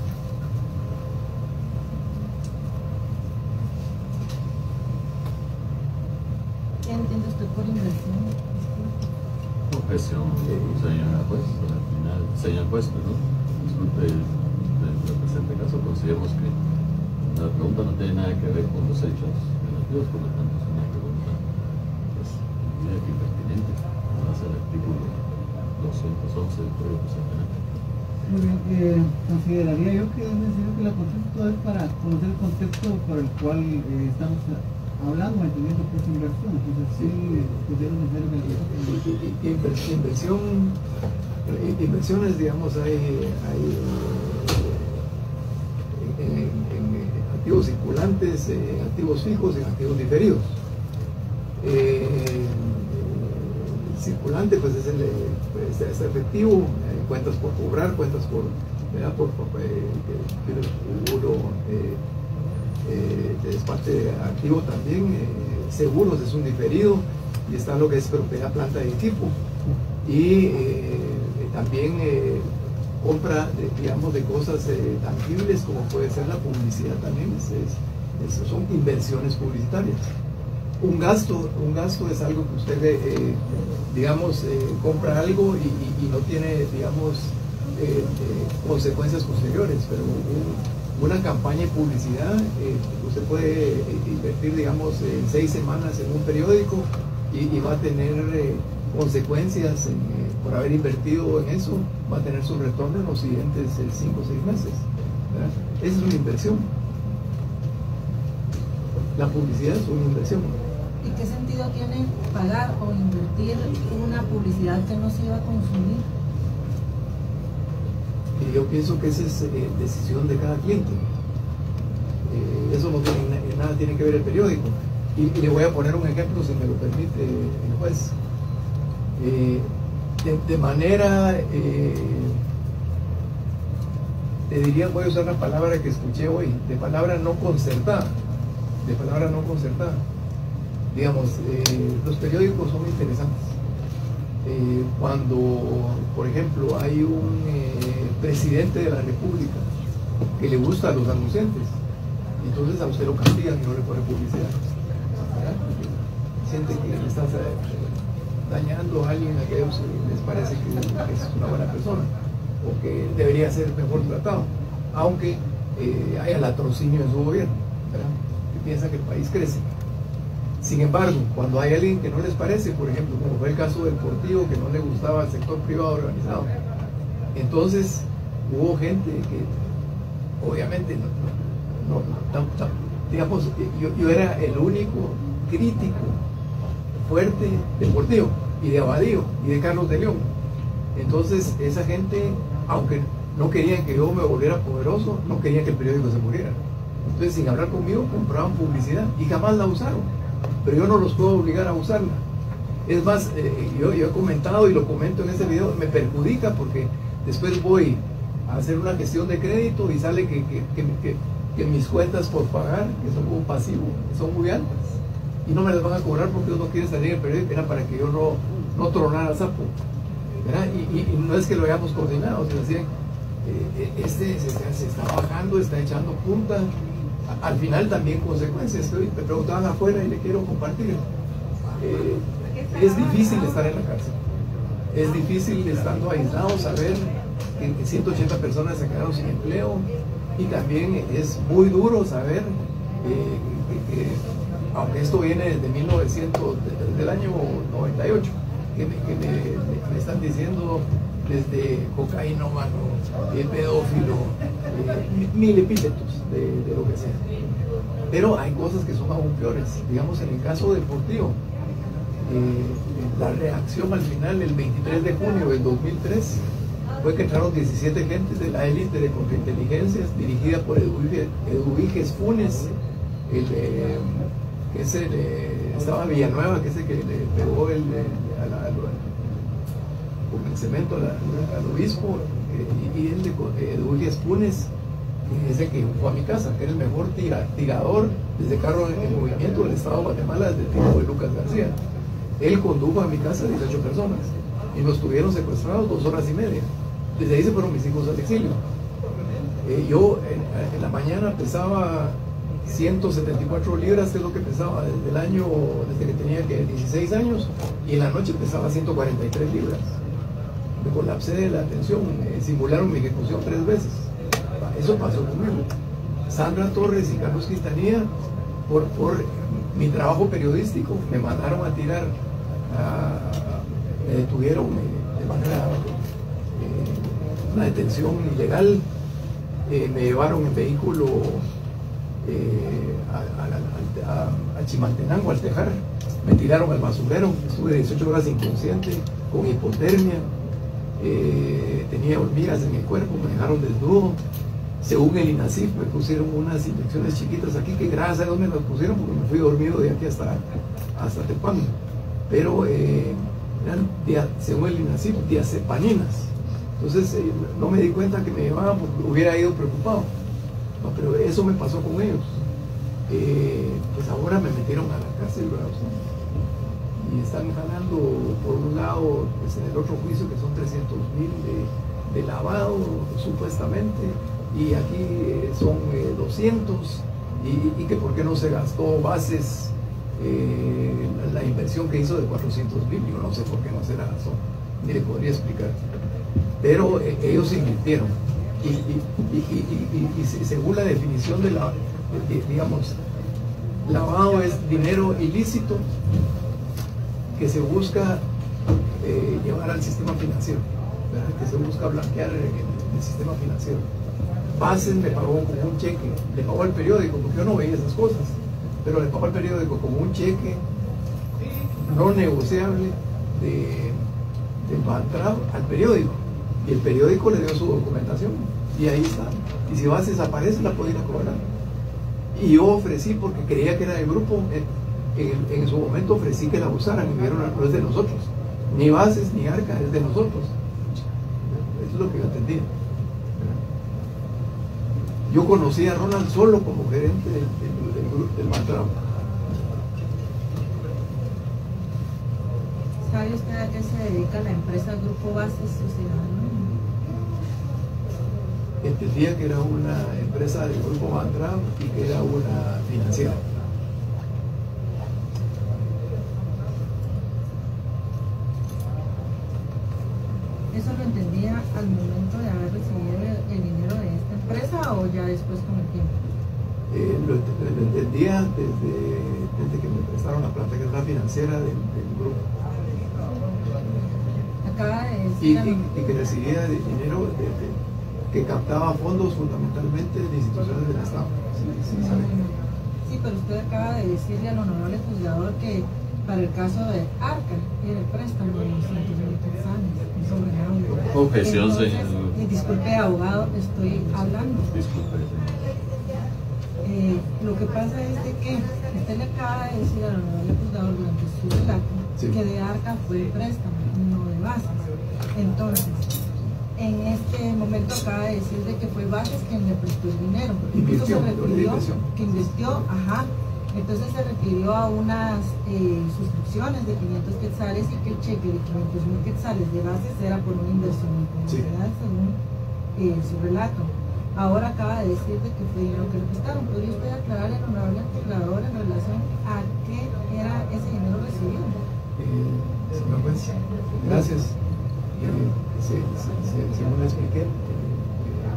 ¿Qué entiende usted por inversión? Objeción, señor juez, al final, señor juez, perdón, disculpe, en el presente caso consideramos que la pregunta no tiene nada que ver con los hechos relativos, por lo tanto es una pregunta pues, diría que pertinente, base al artículo doscientos once del Código Procesal Penal. Muy bien, eh, consideraría yo que es necesario que la consulta es para conocer el contexto por el cual eh, estamos hablando de mantenimiento por inversión, entonces sí, pudieron hacer que inversión, inversión, inversiones, digamos, hay, hay en, en, en activos circulantes, en activos fijos y en activos diferidos. Eh, el circulante pues es el pues, es efectivo, eh, cuentas por cobrar, cuentas por, ¿verdad? por, por eh, seguro, eh, eh, es parte activo también, eh, seguros es un diferido, y está lo que es propiedad, planta y equipo, y eh, también eh, compra de, digamos, de cosas eh, tangibles, como puede ser la publicidad también, es, es, es, son inversiones publicitarias. Un gasto, un gasto es algo que usted, eh, digamos, eh, compra algo y, y, y no tiene, digamos, eh, eh, consecuencias posteriores, pero un, una campaña de publicidad, eh, usted puede eh, invertir, digamos, en seis semanas en un periódico y, y va a tener eh, consecuencias en, eh, por haber invertido en eso, va a tener su retorno en los siguientes cinco o seis meses, ¿verdad? Esa es una inversión. La publicidad es una inversión. ¿Y qué sentido tiene pagar o invertir en una publicidad que no se iba a consumir? Y yo pienso que esa es eh, decisión de cada cliente. Eh, eso no tiene nada tiene que ver el periódico. Y, y le voy a poner un ejemplo, si me lo permite el juez. Eh, de, de manera, eh, te diría, voy a usar una palabra que escuché hoy, de palabra no concertada. De palabra no concertada. Digamos, eh, los periódicos son interesantes. Eh, cuando, por ejemplo, hay un eh, presidente de la República que le gusta a los anunciantes, entonces a usted lo castigan y no le pone publicidad, ¿verdad? Siente que le estás eh, dañando a alguien a que ellos les parece que, que es una buena persona o que debería ser mejor tratado, aunque eh, haya latrocinio en su gobierno, ¿verdad? Que piensa que el país crece. Sin embargo, cuando hay alguien que no les parece, por ejemplo, como fue el caso del Portillo, que no le gustaba al sector privado organizado, entonces hubo gente que obviamente no, no, no, no, digamos, yo, yo era el único crítico fuerte de Portillo y de Abadío y de Carlos de León. Entonces esa gente, aunque no querían que yo me volviera poderoso, no querían que el periódico se muriera. Entonces, sin hablar conmigo, compraban publicidad y jamás la usaron. Pero yo no los puedo obligar a usarla. Es más, eh, yo, yo he comentado y lo comento en ese video, me perjudica porque después voy a hacer una gestión de crédito y sale que, que, que, que, que mis cuentas por pagar, que son como pasivo, son muy altas. Y no me las van a cobrar porque yo no quiero salir en el periódico, era para que yo no, no tronara sapo. ¿Verdad? Y, y, y no es que lo hayamos coordinado, sino decir, eh, este se, se está bajando, está echando punta. Al final también consecuencias. Estoy, me preguntaban afuera y le quiero compartir. Eh, es difícil estar en la cárcel. Es difícil estando aislados saber que, que ciento ochenta personas se quedaron sin empleo. Y también es muy duro saber eh, que, que, aunque esto viene desde mil novecientos, desde el año noventa y ocho, que me, que me, me, me están diciendo desde cocainómano, eh, pedófilo, eh, mil epítetos de, de lo que sea. Pero hay cosas que son aún peores. Digamos, en el caso del Portillo, eh, la reacción al final, el veintitrés de junio del dos mil tres, fue que entraron diecisiete gentes de la élite de contrainteligencias dirigida por Eduviges Funes, el, eh, que es el, eh, estaba Villanueva, que es el que le pegó el, eh, a la, a con el cemento al, al obispo, eh, y el de Eduviges Funes, que es el que fue a mi casa, que era el mejor tira, tirador desde carro en movimiento del Estado de Guatemala, desde el tiempo de Lucas García. Él condujo a mi casa dieciocho personas y nos tuvieron secuestrados dos horas y media. Desde ahí se fueron mis hijos al exilio. Eh, yo en, en la mañana pesaba ciento setenta y cuatro libras, que es lo que pesaba desde el año, desde que tenía que dieciséis años, y en la noche pesaba ciento cuarenta y tres libras. Me colapsé de la tensión, eh, simularon mi ejecución tres veces. Eso pasó conmigo. Sandra Torres y Carlos Quintanilla, por, por mi trabajo periodístico, me mandaron a tirar, a, me detuvieron me, de manera, eh, una detención ilegal, eh, me llevaron en vehículo eh, a, a, a, a Chimaltenango, al Tejar. Me tiraron al basurero, estuve dieciocho horas inconsciente, con hipotermia, eh, tenía hormigas en el cuerpo, me dejaron desnudo. Según el INASIF me pusieron unas inyecciones chiquitas aquí, que gracias a Dios me las pusieron porque me fui dormido de aquí hasta, hasta Tepando. Pero eh, eran, dia, según el INASIF, diazepaminas. Entonces eh, no me di cuenta que me llevaban porque hubiera ido preocupado. No, pero eso me pasó con ellos. Eh, pues ahora me metieron a la cárcel, ¿verdad? Y están ganando por un lado, pues en el otro juicio, que son trescientos mil de, de lavado, supuestamente, y aquí eh, son eh, doscientos, y, y que por qué no se gastó bases eh, la inversión que hizo de cuatrocientos mil. Yo no sé por qué no se la gastó, ni le podría explicar. Pero eh, ellos invirtieron, y, y, y, y, y, y según la definición de la, de, de, digamos, lavado es dinero ilícito que se busca eh, llevar al sistema financiero, ¿verdad? Que se busca blanquear el, el sistema financiero. Bases me pagó como un cheque, le pagó al periódico, porque yo no veía esas cosas, pero le pagó al periódico como un cheque no negociable de, de Bantrao al periódico, y el periódico le dio su documentación, y ahí está. Y si Bases aparece, la puede ir a cobrar. Y yo ofrecí, porque creía que era del grupo, en, en su momento ofrecí que la usaran, y me dijeron, no es de nosotros, ni Bases ni Arca, es de nosotros. Eso es lo que yo entendía. Yo conocí a Ronald solo como gerente del, del, del grupo del Bantrao. ¿Sabe usted a qué se dedica la empresa Grupo Bases Sociedad? Entendía que era una empresa del grupo Bantrao y que era una financiera. ¿Eso lo entendía al momento de haber recibido el, el dinero de esta empresa o ya después con el tiempo? Eh, lo, lo entendía desde, desde que me prestaron la plata, que es la financiera del, del grupo. Acaba de Y, decir... y, y que recibía de dinero de, de, que captaba fondos fundamentalmente de instituciones del Estado. Sí, sí, sabe. Sí, pero usted acaba de decirle al honorable juzgador que para el caso de Arca era el préstamo de doscientos mil quetzales. Objeción, Entonces, señor. eh, disculpe, abogado, estoy hablando. Disculpe, señor. Eh, lo que pasa es de que usted le acaba de decir al honorable juzgador durante su relato Sí. que de Arca fue el préstamo, no de Bases. Entonces, en este momento acaba de decir de que fue Bases quien le prestó el dinero, porque incluso se refirió que invirtió, ajá, entonces se refirió a unas eh, suscripciones de quinientos quetzales y que el cheque de quinientos mil quetzales de Bases era por una inversión en propiedad, sí, según eh, su relato. Ahora acaba de decir de que fue dinero que le prestaron. ¿Podría usted aclarar al honorable juzgador en relación a qué era ese dinero recibido? Eh, señor juez, gracias. Eh, se, se, se, según le expliqué, eh,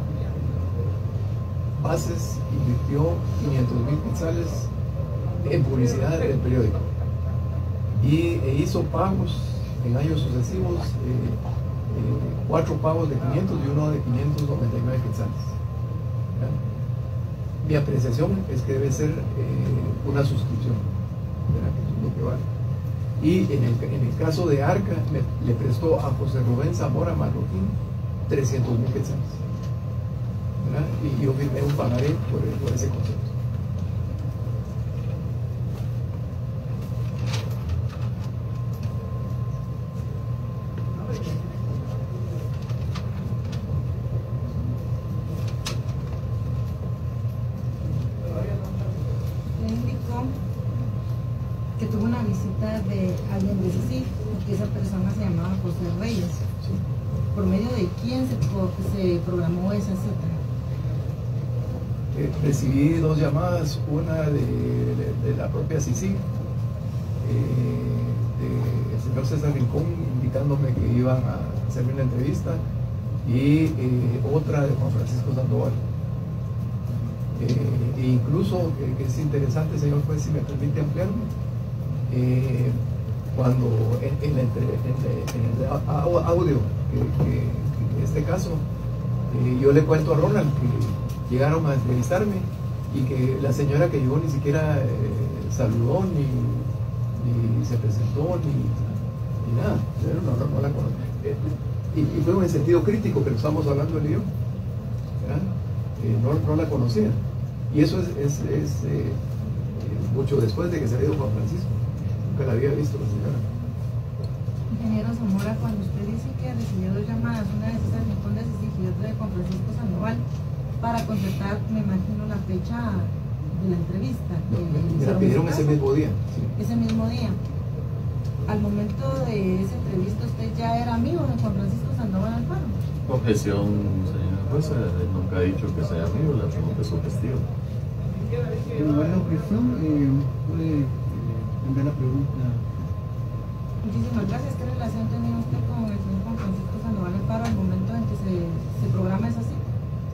Bases invirtió quinientos mil quetzales en publicidad del periódico y e hizo pagos en años sucesivos, eh, eh, cuatro pagos de quinientos y uno de quinientos noventa y nueve quetzales. ¿Ya? Mi apreciación es que debe ser eh, una suscripción, ¿verdad? Que es lo que vale. Y en el, en el caso de Arca, le, le prestó a José Rubén Zamora Marroquín trescientos mil quetzales, ¿verdad? Y yo firmé un pagaré por, por ese concepto. Que tuvo una visita de alguien de C I C, porque esa persona se llamaba José Reyes. Sí. ¿Por medio de quién se, se programó esa cita? Eh, recibí dos llamadas, una de, de, de la propia C I C I, eh, del señor César Rincón indicándome que iban a hacerme una entrevista, y eh, otra de Juan Francisco Sandoval. Eh, e incluso, eh, que es interesante, señor juez, si me permite ampliarme, eh, cuando en, en, la, en, el, en el audio, que, que, que en este caso, eh, yo le cuento a Ronald que llegaron a entrevistarme y que la señora que llegó ni siquiera eh, saludó, ni, ni se presentó, ni, ni nada. Pero no, no, no la conozco. Eh, y, y fue en sentido crítico, pero estamos hablando del idioma. Eh, no, no la conocía. Y eso es, es, es eh, mucho después de que se había ido Juan Francisco. Nunca la había visto la señora. Ingeniero Zamora, cuando usted dice que recibió dos llamadas, una de esas Rincón de Asís y otra de Juan Francisco Sandoval, para concertar, me imagino, la fecha de la entrevista. No, me la pidieron ese mismo día. Sí. Ese mismo día. Al momento de esa entrevista, ¿usted ya era amigo de Juan Francisco Sandoval Alfaro? Objeción, señora jueza, él nunca ha dicho que sea amigo, la pregunta es su testigo. En lugar de objeción, eh, puede eh, cambiar la pregunta. Muchísimas gracias. ¿Qué relación tenía usted con el señor Juan Francisco Sandoval Alfaro al momento en que se, se programa esa cita?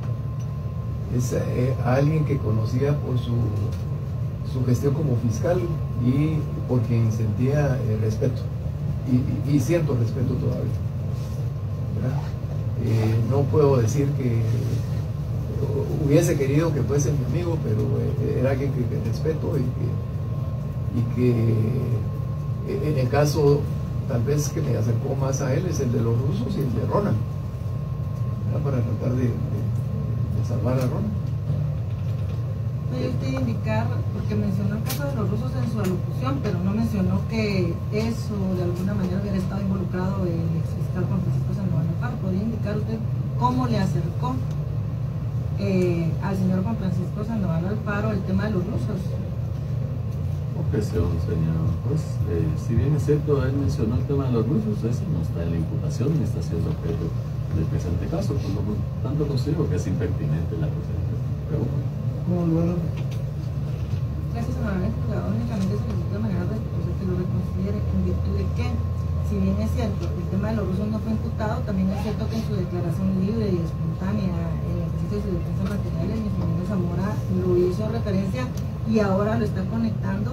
Es eh, alguien que conocía por su, su gestión como fiscal y por quien sentía eh, respeto. Y, y, y siento respeto todavía. ¿Verdad? Eh, no puedo decir que hubiese querido que fuese mi amigo, pero eh, era alguien que, que respeto y que, y que eh, en el caso tal vez que me acercó más a él es el de los rusos y el de Ronald, ¿verdad? Para tratar de, de, de salvar a Ronald. ¿Puede usted indicar, porque mencionó el caso de los rusos en su alocución, pero no mencionó que eso de alguna manera hubiera estado involucrado el exfiscal Juan Francisco Sandoval Alfaro? ¿Podría indicar usted cómo le acercó eh, al señor Juan Francisco Sandoval Alfaro el tema de los rusos? Objeción, señor juez. Eh, si bien es cierto, él mencionó el tema de los rusos, eso no está en la imputación ni está siendo objeto del presente caso, por lo tanto considero que es impertinente la presente pregunta. ¿Cómo lo van a Gracias, honorable juzgador. Únicamente solicito de manera respetuosa que lo reconsidere en virtud de que, si bien es cierto, el tema de los rusos no fue imputado, también es cierto que en su declaración libre y espontánea en el ejercicio de su defensa material, el ingeniero Zamora lo hizo referencia y ahora lo está conectando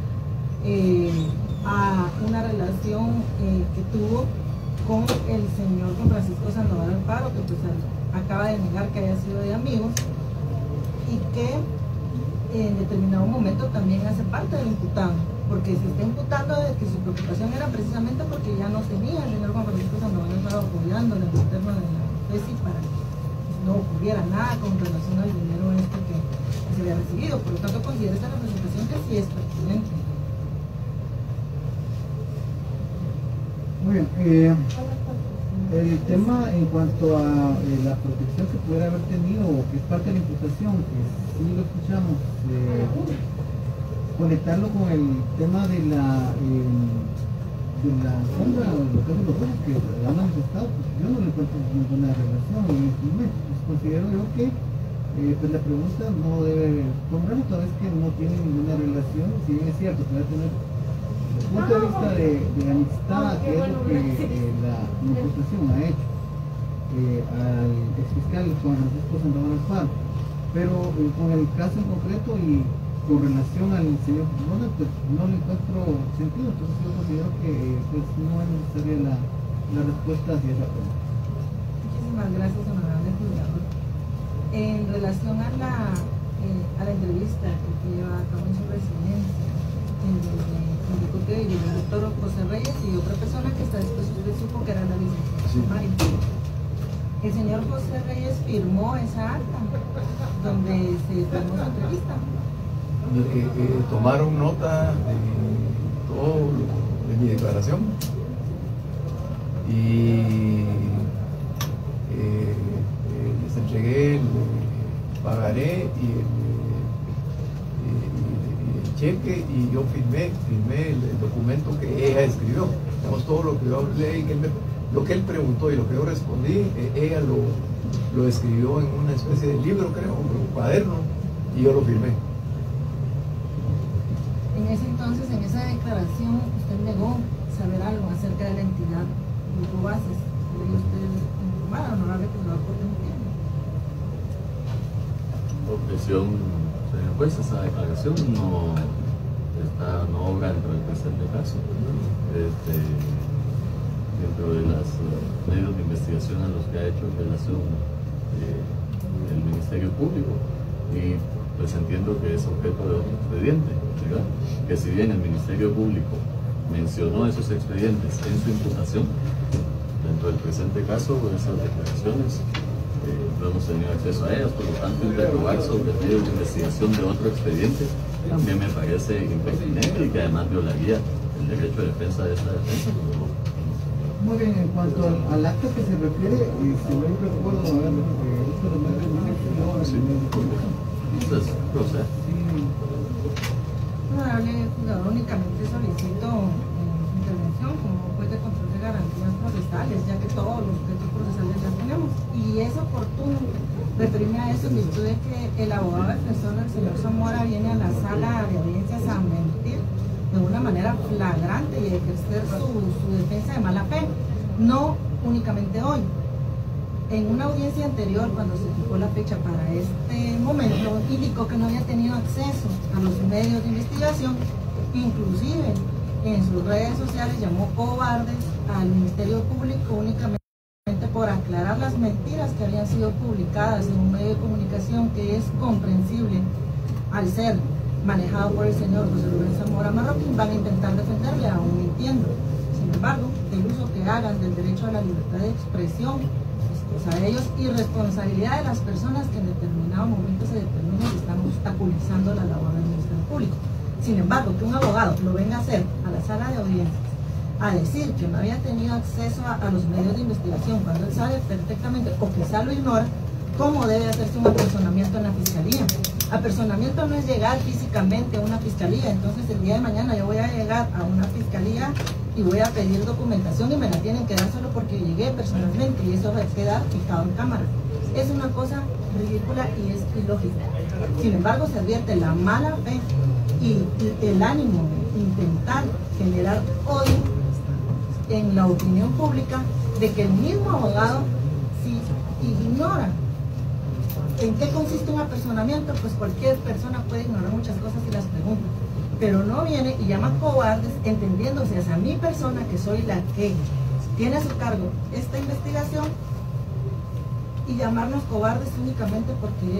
eh, a una relación eh, que tuvo con el señor Juan Francisco Sandoval Alfaro, que pues acaba de negar que haya sido de amigos, y que en determinado momento también hace parte del imputado, porque se está imputando de que su preocupación era precisamente porque ya no tenía al señor Juan Francisco Sandoval Alfaro apoyándole en el interno de la tesis para que no ocurriera nada con relación al dinero este que, que se había recibido. Por lo tanto, considera esta representación que sí es pertinente. Muy bien. Eh, el tema en cuanto a eh, la protección que pudiera haber tenido, o que es parte de la imputación, que sí lo escuchamos, eh, conectarlo con el tema de la eh, de la sombra o de los casos de los jueces que han manifestado, pues yo no le encuentro ninguna relación en este momento. Pues considero yo que eh, pues la pregunta no debe nombrarlo, toda vez que no tiene ninguna relación. Si bien es cierto que va a tener desde el punto de vista de, de amistad, que es lo que eh, la imputación ha hecho eh, al exfiscal Juan Francisco Sandoval Alfaro, pero eh, con el caso en concreto y con relación al señor Ronald, pues no le encuentro sentido. Entonces yo considero que eh, pues, no es necesaria la, la respuesta hacia esa pregunta. Muchísimas gracias, honorable juzgador. En relación a la, eh, a la entrevista que lleva a cabo en su residencia, en donde indicó que el doctor José Reyes y otra persona que está después usted supo que era la licenciada Mari. El señor José Reyes firmó esa acta donde se firmó su entrevista. Eh, eh, tomaron nota de todo lo, de mi declaración y eh, eh, les entregué el pagaré y el, eh, el cheque, y yo firmé, firmé el, el documento que ella escribió. Digamos, todo lo que yo hablé y que él me, lo que él preguntó y lo que yo respondí, eh, ella lo, lo escribió en una especie de libro, creo, un cuaderno, y yo lo firmé. En ese entonces, en esa declaración, usted negó saber algo acerca de la entidad Grupo Bases. ¿Podría usted informar, honorable juzgador, por qué motivo? Objeción, señor juez, esa declaración no, está, no obra dentro del presente caso. Este, dentro de los uh, medios de investigación a los que ha hecho en relación eh, el Ministerio Público, y pues entiendo que es objeto de otro expediente, ¿verdad? Que si bien el Ministerio Público mencionó esos expedientes en su imputación, dentro del presente caso, esas declaraciones eh, no hemos tenido acceso a ellas, por lo tanto, interrogar sobre el medio de investigación de otro expediente también me parece impertinente y que además violaría el derecho de defensa de esta defensa. Muy bien, en cuanto al, al acto que se refiere, eh, si no recuerdo haber eh, visto los medios de comunicación, Sí, entonces, o sea, Honorable jugador, únicamente solicito eh, intervención como juez de control de garantías procesales, ya que todos los objetos procesales ya tenemos. Y es oportuno referirme a eso en virtud de que el abogado defensor del señor Zamora viene a la sala de audiencias a mentir de una manera flagrante y ejercer su, su defensa de mala fe, no únicamente hoy. En una audiencia anterior, cuando se fijó la fecha para este momento, indicó que no había tenido acceso a los medios de investigación, inclusive en sus redes sociales llamó cobardes al Ministerio Público únicamente por aclarar las mentiras que habían sido publicadas en un medio de comunicación que es comprensible al ser manejado por el señor José Rubén Zamora Marroquín. Van a intentar defenderle aún mintiendo. Sin embargo, el uso que hagan del derecho a la libertad de expresión es cosa de ellos y responsabilidad de las personas que en determinado momento se determinen que están obstaculizando la labor del Ministerio Público. Sin embargo, que un abogado lo venga a hacer a la sala de audiencias a decir que no había tenido acceso a, a los medios de investigación cuando él sabe perfectamente o quizá lo ignora cómo debe hacerse un apersonamiento en la fiscalía. Apersonamiento no es llegar físicamente a una fiscalía. Entonces el día de mañana yo voy a llegar a una fiscalía y voy a pedir documentación y me la tienen que dar solo porque llegué personalmente y eso va a quedar fijado en cámara. Es una cosa ridícula y es ilógica. Sin embargo, se advierte la mala fe y el ánimo de intentar generar odio en la opinión pública de que el mismo abogado, si ignora en qué consiste un apersonamiento, pues cualquier persona puede ignorar muchas cosas y las pregunta, pero no viene y llama cobardes entendiéndose hacia mi persona, que soy la que tiene a su cargo esta investigación, y llamarnos cobardes únicamente porque